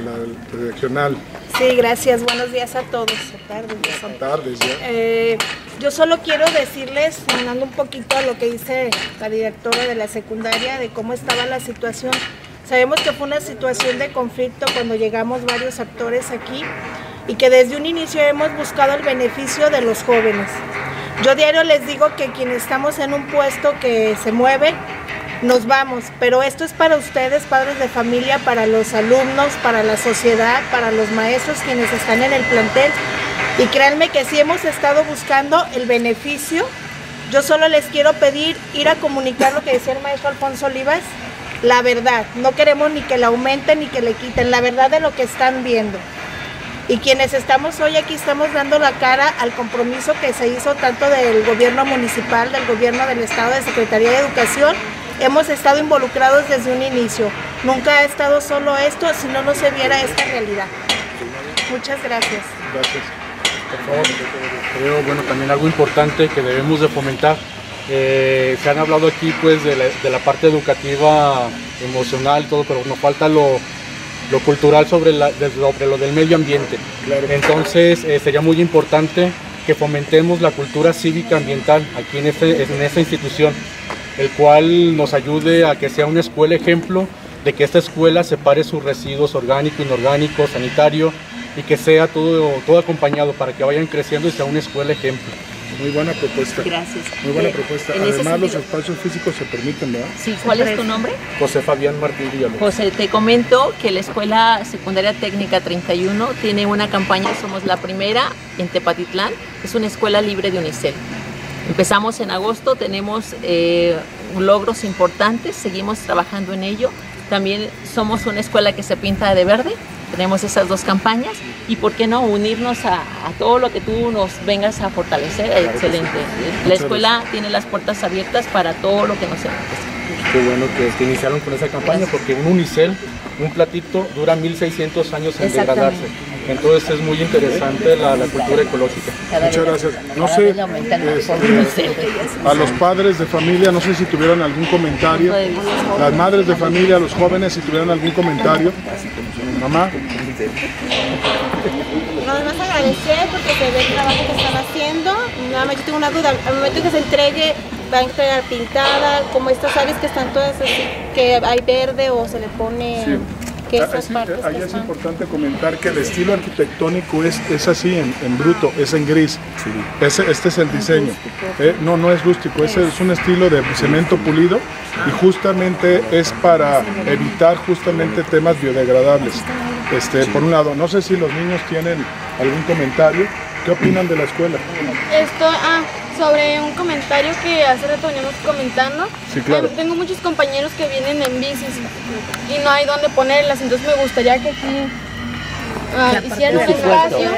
la regional. Sí, gracias. Buenos días a todos. Tardes ya. Tardes ya. Yo solo quiero decirles, sonando un poquito a lo que dice la directora de la secundaria, de cómo estaba la situación. Sabemos que fue una situación de conflicto cuando llegamos varios actores aquí y que desde un inicio hemos buscado el beneficio de los jóvenes. Yo diario les digo que quienes estamos en un puesto que se mueve, nos vamos, pero esto es para ustedes, padres de familia, para los alumnos, para la sociedad, para los maestros quienes están en el plantel. Y créanme que sí hemos estado buscando el beneficio. Yo solo les quiero pedir ir a comunicar lo que decía el maestro Alfonso Olivas, la verdad. No queremos ni que la aumenten ni que le quiten, la verdad de lo que están viendo. Y quienes estamos hoy aquí estamos dando la cara al compromiso que se hizo tanto del gobierno municipal, del gobierno del estado, de Secretaría de Educación. Hemos estado involucrados desde un inicio. Nunca ha estado solo esto si no se viera esta realidad. Muchas gracias. Gracias. Por favor. Creo, bueno, también algo importante que debemos de fomentar. Se han hablado aquí pues de la parte educativa, emocional, todo, pero nos falta lo cultural sobre lo del medio ambiente. Claro. Entonces sería muy importante que fomentemos la cultura cívica ambiental aquí en esta institución, el cual nos ayude a que sea una escuela ejemplo, de que esta escuela separe sus residuos orgánicos, inorgánicos, sanitarios, y que sea todo acompañado para que vayan creciendo y sea una escuela ejemplo. Muy buena propuesta. Gracias. Muy buena propuesta. Además, los espacios físicos se permiten, ¿verdad? Sí, ¿cuál es tu nombre? José Fabián Martín Villalobos. José, te comento que la Escuela Secundaria Técnica 31 tiene una campaña, somos la primera en Tepatitlán, es una escuela libre de unicel. Empezamos en agosto, tenemos logros importantes, seguimos trabajando en ello. También somos una escuela que se pinta de verde, tenemos esas dos campañas y por qué no unirnos a todo lo que tú nos vengas a fortalecer. Excelente. La escuela tiene las puertas abiertas para todo lo que nos necesite. Qué bueno que iniciaron con esa campaña, porque un unicel, un platito, dura 1600 años en degradarse. Entonces es muy interesante la cultura ecológica. Muchas gracias. No sé, a los padres de familia, no sé si tuvieron algún comentario. Las madres de familia, los jóvenes, si tuvieron algún comentario. Mamá. Nada más agradecer porque se ve el trabajo que están haciendo. Nada más yo tengo una duda, al momento que se entregue, va a entregar pintada, como estas áreas que están todas así, que hay verde o se le pone... Sí. Ahí es importante comentar que el estilo arquitectónico es así en bruto, es en gris. Sí. Este es el diseño. No es rústico, es un estilo de cemento pulido y justamente es para evitar justamente temas biodegradables. Por un lado, no sé si los niños tienen algún comentario. ¿Qué opinan de la escuela? Sobre un comentario que hace rato veníamos comentando. Sí, claro. Tengo muchos compañeros que vienen en bicis y no hay dónde ponerlas, entonces me gustaría que aquí hicieran un espacio.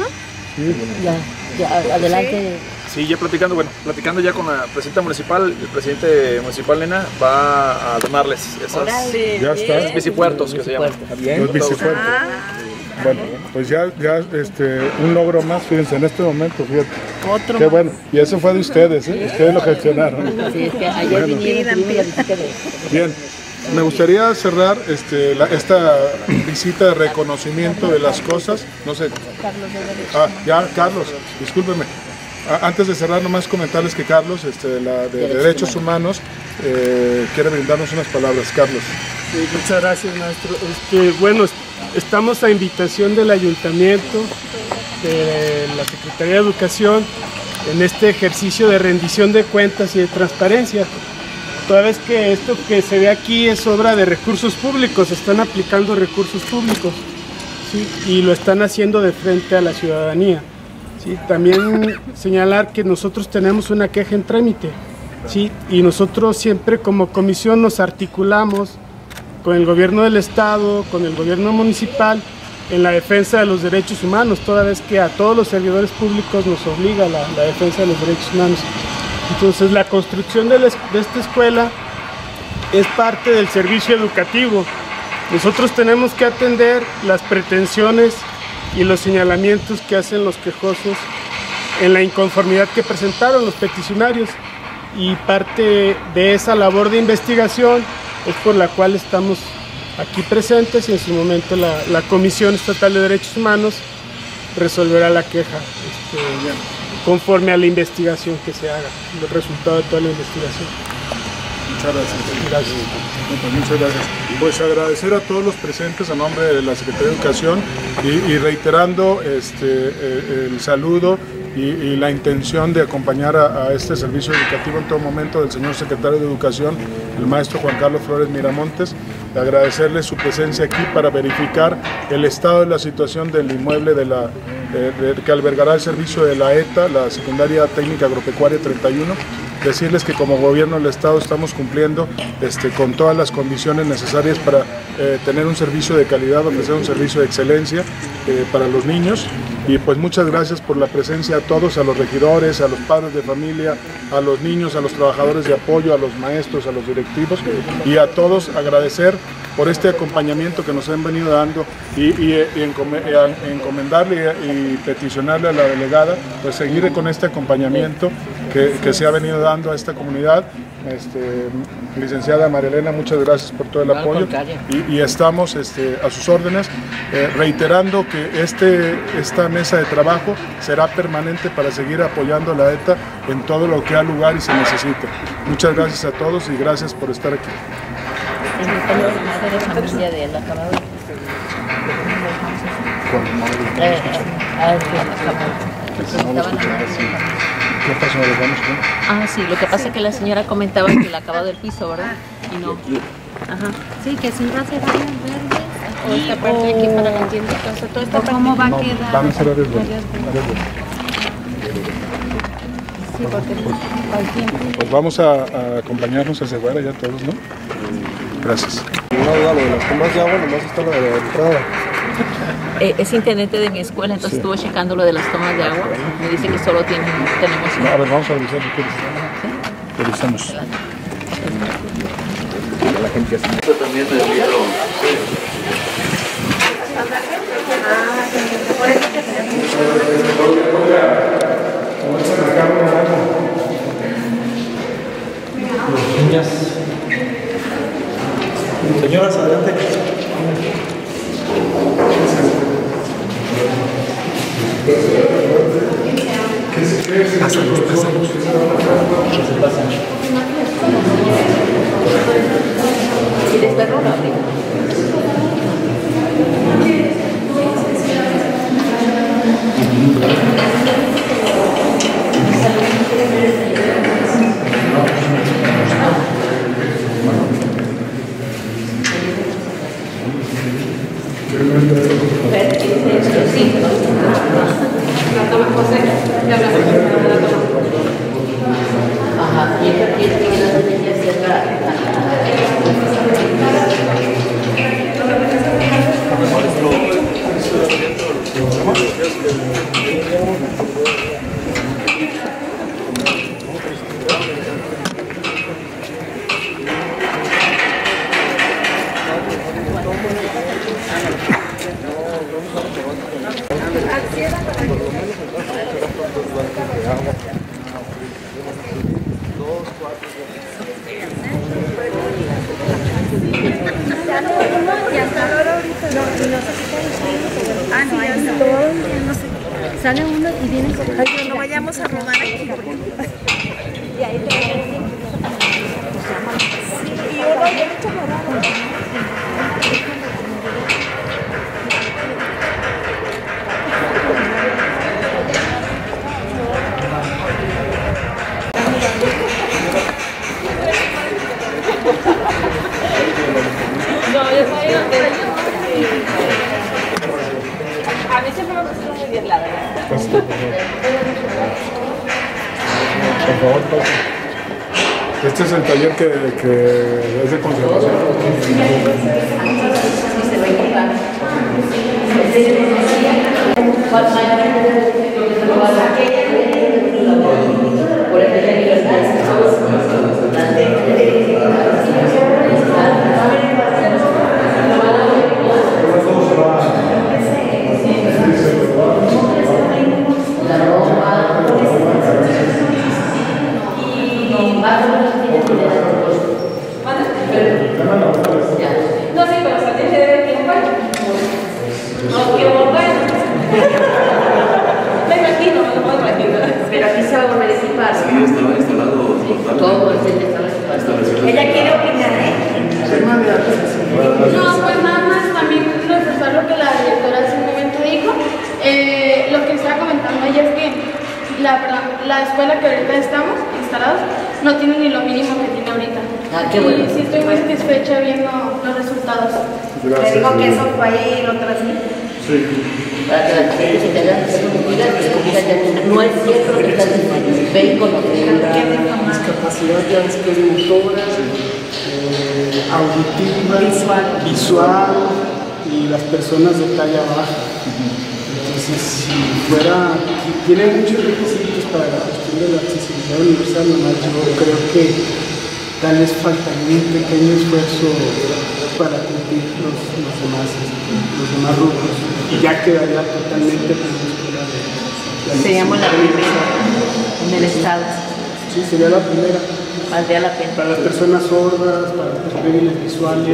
Adelante. Sí, ya platicando ya con la presidenta municipal, el presidente municipal Nena va a donarles esas bicipuertos que se llaman. Los bicipuertos. Bueno, pues ya un logro más, fíjense, en este momento, fíjate. Otro Qué bueno, y eso fue de ustedes, ustedes lo gestionaron. Sí, es que ayer vinieron la visita de... Bien, me gustaría cerrar esta visita de reconocimiento de las cosas, no sé. Carlos, discúlpeme. Antes de cerrar, nomás comentarles que Carlos, de Derechos Humanos, quiere brindarnos unas palabras. Carlos. Sí, muchas gracias, maestro. Bueno, estamos a invitación del Ayuntamiento, de la Secretaría de Educación, en este ejercicio de rendición de cuentas y de transparencia. Toda vez que esto que se ve aquí es obra de recursos públicos, están aplicando recursos públicos, ¿sí? Y lo están haciendo de frente a la ciudadanía. ¿Sí? También señalar que nosotros tenemos una queja en trámite, ¿sí? Y nosotros siempre como comisión nos articulamos con el gobierno del estado, con el gobierno municipal, en la defensa de los derechos humanos, toda vez que a todos los servidores públicos nos obliga la defensa de los derechos humanos. Entonces la construcción de esta escuela es parte del servicio educativo. Nosotros tenemos que atender las pretensiones y los señalamientos que hacen los quejosos en la inconformidad que presentaron los peticionarios, y parte de esa labor de investigación es por la cual estamos aquí presentes, y en su momento la Comisión Estatal de Derechos Humanos resolverá la queja. conforme a la investigación que se haga, el resultado de toda la investigación. Muchas gracias. Gracias. Muchas gracias. Pues agradecer a todos los presentes a nombre de la Secretaría de Educación y reiterando el saludo y la intención de acompañar a este servicio educativo en todo momento del señor secretario de Educación, el maestro Juan Carlos Flores Miramontes. Agradecerle su presencia aquí para verificar el estado de la situación del inmueble que albergará el servicio de la ETA, la Secundaria Técnica Agropecuaria 31. Decirles que como gobierno del Estado estamos cumpliendo con todas las condiciones necesarias para tener un servicio de calidad, ofrecer un servicio de excelencia para los niños. Y pues muchas gracias por la presencia a todos, a los regidores, a los padres de familia, a los niños, a los trabajadores de apoyo, a los maestros, a los directivos y a todos agradecer por este acompañamiento que nos han venido dando y encomendarle y peticionarle a la delegada pues seguir con este acompañamiento que se ha venido dando a esta comunidad. Licenciada María Elena, muchas gracias por todo el apoyo y estamos a sus órdenes, reiterando que esta mesa de trabajo será permanente para seguir apoyando a la ETA en todo lo que ha lugar y se necesite. Muchas gracias a todos y gracias por estar aquí. ¿Qué pasó? Sí, lo que pasa es que la señora comentaba que el acabado del piso, ¿verdad? Y no. Ajá. Sí, que si va a ser áreas verdes. O esta parte aquí para la tienda, toda esta parte. ¿Cómo va a quedar? Van a ser áreas verdes. Sí, porque al tiempo. Pues vamos a acompañarnos a Ceguera ya todos, ¿no? Gracias. No, lo de las tomas de agua, nomás está lo de la entrada. Es intendente de mi escuela, entonces estuvo checando lo de las tomas de agua. Me dice que solo tenemos. A ver, vamos a revisar si quieres. Revisamos. La gente así. Esto también del libro. Niñas. Señoras, adelante. Pásalos. ¿Quieres verlo, Gabriel? Sale uno y viene con... Ay, pero no vayamos a rodar aquí. Y ahí te sí, y uno ya hecho rodar. No, yo soy a mí siempre me pusieron muy bien, la verdad. Por favor, pase. Este es el taller que es de conservación. No, sí, pero se tiene que ver tiempo. No quiero volver. Me imagino, me lo puedo imaginar. estaba instalado todo el centro estaba instalado. Ella quiere opinar, ¿eh? No, pues nada más también reforzar lo que la directora hace un momento dijo. Lo que estaba comentando ella es que la escuela que ahorita estamos instalados no tiene ni lo mínimo que tiene ahorita. Qué bueno. Y sí estoy muy satisfecha viendo los resultados. Le digo que eso fue ahí y lo transmite. Sí. Para que la gente se tenga no es cierto lo que están diciendo. Ven con Discapacidad ya es que es motora, auditiva, visual y las personas de talla baja. Entonces, si tiene muchos requisitos para la cuestión de la accesibilidad universal, nomás yo creo que tal vez faltaría un pequeño esfuerzo para cumplir los demás rubros y ya quedaría totalmente con la escuela de Seríamos la primera en el estado. Sí, sería la primera. Valdría la pena. Para las personas sordas, para los débiles visuales.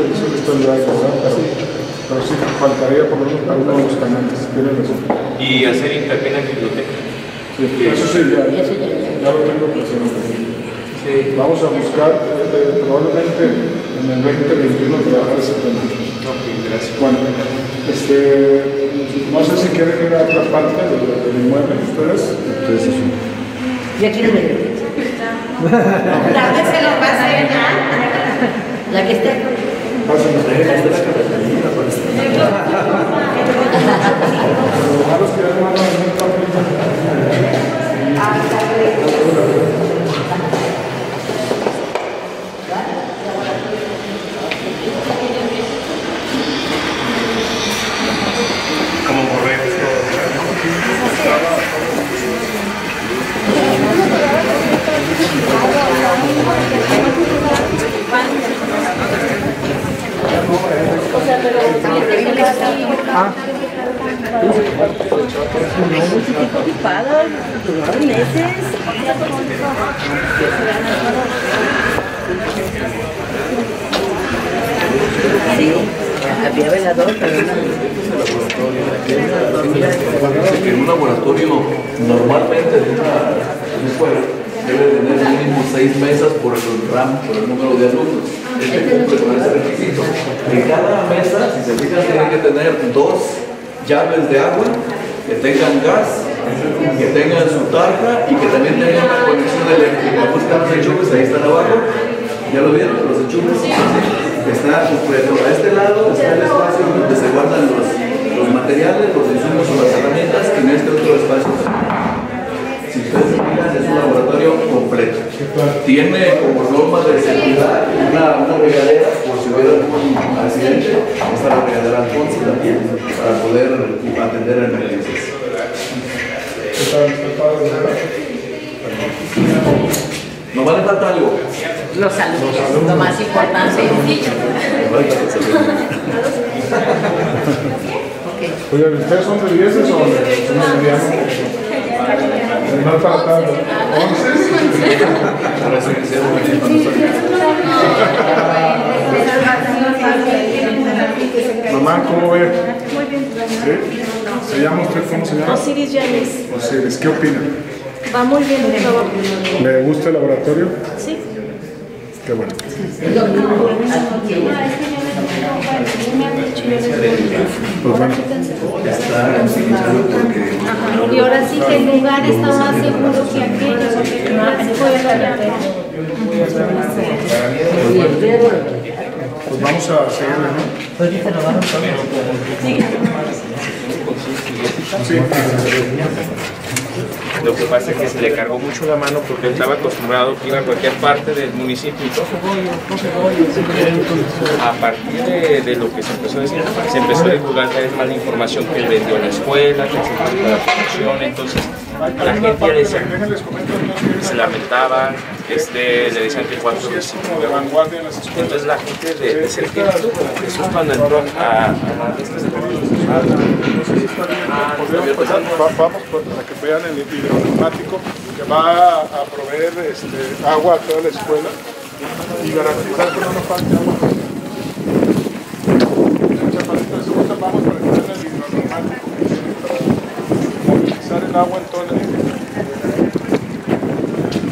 Pero sí, faltaría por lo menos algunos de los canales. Tienes razón. Y hacer hincapié en la biblioteca. Sí, eso sí, ya lo tengo presente. Sí. Vamos a buscar probablemente en el 2021 trabajar ese tema. Ok, gracias. Bueno, no sé si quieren ir a otra parte del inmueble ustedes. Ya quieren ver. La vez se lo va a hacer ya. La que está. Como correr Ocupados, 2 meses. Sí, había velador, pero que en un laboratorio normalmente de una escuela debe tener mínimo 6 mesas por el RAM, por el número de alumnos. Cumple con ese requisito. En cada mesa, si se fijan, tiene que tener 2 llaves de agua que tengan gas, que tengan su tarja y que también tengan una conexión eléctrica. Buscan los enchufes, ahí están abajo. ¿Ya lo vieron? Los enchufes. Está completo. A este lado está el espacio donde se guardan los materiales, los insumos o las herramientas, y en este otro espacio también. Si ustedes se fijan, es un laboratorio completo. Tiene como norma de seguridad una regadera, por si hubiera algún accidente, está la regadera Alfonso también, para poder atender emergencias. ¿No vale falta algo? Los alumnos, lo más importante. Oigan, ¿ustedes son de 10 o son de mediano? No para tanto. 11. Mamá, ¿cómo ve? Muy bien. ¿Sí? ¿Se llama usted? ¿Cómo se llama? Osiris Yanis. Osiris, ¿qué opina? Va muy bien, por favor. ¿Le gusta el laboratorio? Sí. Qué bueno. Pues bueno. Y ahora sí que el lugar está más seguro que aquello, porque no Pues vamos a seguirle, ¿no? Sí. Lo que pasa es que se le cargó mucho la mano porque él estaba acostumbrado que iba a cualquier parte del municipio y a partir de lo que se empezó a decir, se empezó a divulgar cada vez más la información que él vendió en la escuela, que se vendió la producción, entonces la gente ya decía, se lamentaban, le decían que cuánto entonces la gente de Cerquito, Jesús cuando entró a vamos para que vean el hidroneumático que va a proveer agua a toda la escuela y garantizar que no nos falte agua. Vamos para que vean el hidroneumático para movilizar el agua en todo el edificio.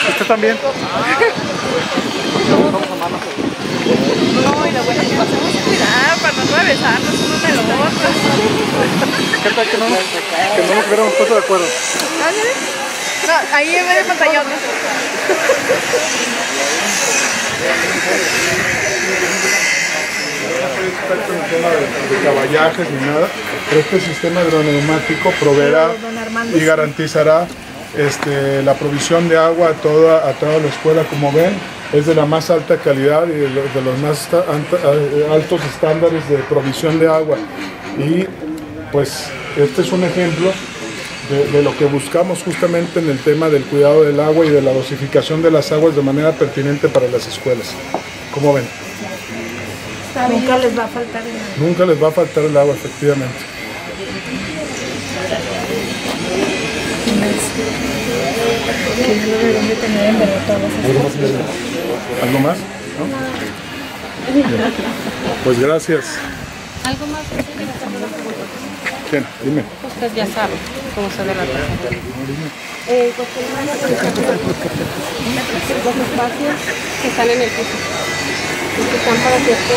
¿Usted también? No, y lo bueno es que nos vamos a cuidar para no atravesarnos unos de los otros. ¿Qué tal que no nos hubiéramos puesto de acuerdo? No, ahí en vez de pantalla otro. No soy experto en el tema de caballajes ni nada, pero este sistema hidroneumático proveerá y garantizará la provisión de agua a toda la escuela. Como ven, es de la más alta calidad y de los más altos estándares de provisión de agua. Y pues este es un ejemplo de lo que buscamos justamente en el tema del cuidado del agua y de la dosificación de las aguas de manera pertinente para las escuelas. ¿Cómo ven? Nunca les va a faltar el agua. Nunca les va a faltar el agua, efectivamente. ¿Algo más? ¿No? Pues gracias. ¿Algo más? ¿Quién? Dime. Usted ya sabe cómo se ve la cosa. Los espacios que están en el piso, que están para cierto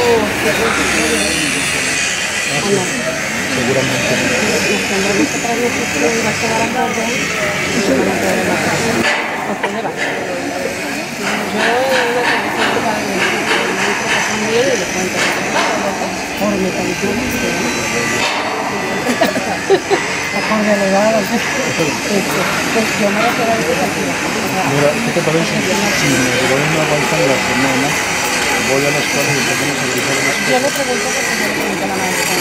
Seguramente. Nos tendremos que traer nosotros y va a quedar a cargo y se van a traer a la casa. ¿Usted le va? Yo en una condición que para mí también y le cuento por mi condición con delegado pues yo me voy a quedar aquí. Mira, ¿qué te parece? Si me doy una vuelta en la semana, voy a la escuela y empezamos a utilizar la escuela. Yo le pregunto porque me pregunta la maestra.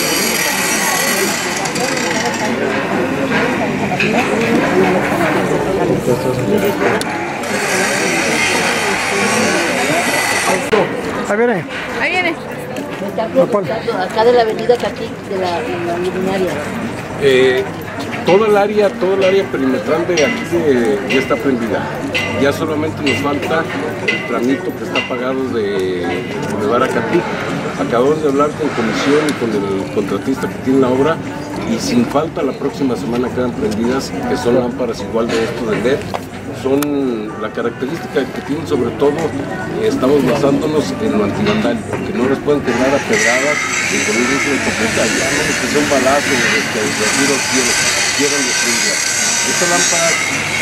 Ahí viene. Ahí viene. Acá de la avenida Catic, de la luminaria. Todo el área perimetral de aquí ya está prendida. Ya solamente nos falta el tramito que está pagado de Boulevard Acatí. Acabamos de hablar con comisión y con el contratista que tiene la obra y sin falta la próxima semana quedan prendidas, que son lámparas igual de esto de LED. Son la característica que tienen, sobre todo estamos basándonos en lo antivandal, que no les pueden tirar a pedradas y con un riesgo de copeta, ya no les que sea un balazo de tiro quieran destruirla. Estas lámparas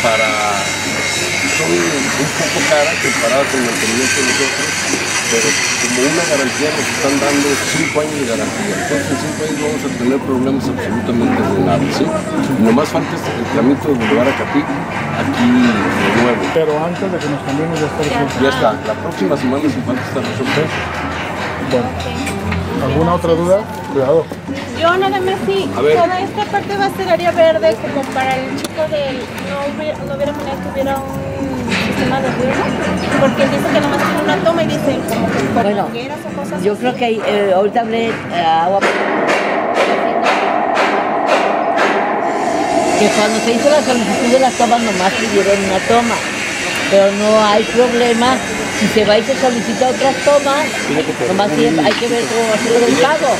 son un poco caras comparadas con el mantenimiento de nosotros, pero como una garantía nos están dando 5 años de garantía. Entonces en 5 años vamos a tener problemas absolutamente de nada, ¿sí? Nomás falta el tramito de Boulevard Acatí, aquí de nuevo. Pero antes de que nos cambiemos ya está resuelto. Ya está, la próxima semana sin falta está resuelto. Bueno, ¿alguna otra duda? Cuidado. Yo nada más sí, toda esta parte va a ser área verde como para el chico del... No hubiera manera que hubiera un sistema de riego, porque él dice que nomás tiene una toma y dice como que por mangueras o cosas yo así. creo que hay, ahorita hablé agua que cuando se hizo la solicitud de las tomas nomás pidieron una toma, pero no hay problema. Si se va y se solicita otras tomas, nomás hay que ver cómo hacerlo del pago.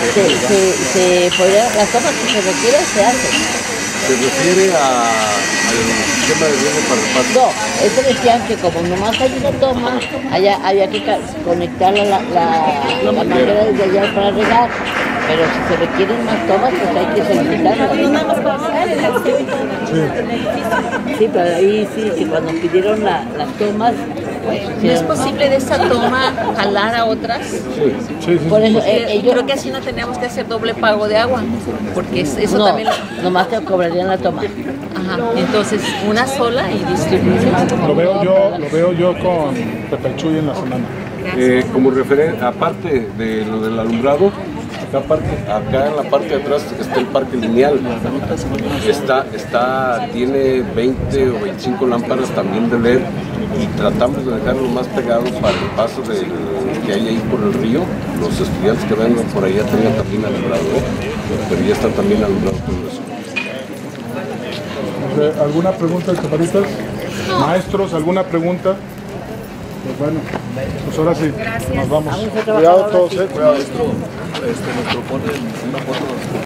Las tomas que se requieren se hacen. ¿Se refiere al sistema de riego para el pasto? No, eso decían que como nomás hay una toma, había que conectar la manguera desde allá para regar. Pero si se requieren más tomas, pues hay que solicitarlas. No nada más para hacer el acceso. Sí, pero ahí sí, que cuando pidieron las tomas, pues, ¿No es posible de esa toma jalar a otras? Sí. Por eso, yo creo que así no teníamos que hacer doble pago de agua, porque eso no, también... nomás te cobrarían la toma. Ajá, entonces una sola y distribuirse. Lo veo yo con Pepe Chuy en la semana. Como referencia, aparte de lo del alumbrado, acá en la parte de atrás está el parque lineal. Tiene 20 o 25 lámparas también de LED y tratamos de dejarlo más pegado para el paso que hay ahí por el río. Los estudiantes que vengan por allá tengan también alumbrado, pero ya están también alumbrados por eso. ¿Alguna pregunta, chaparritas? No. Maestros, ¿alguna pregunta? Pues bueno, pues ahora sí, nos vamos. Cuidado todos, cuidado. Nos propone una foto.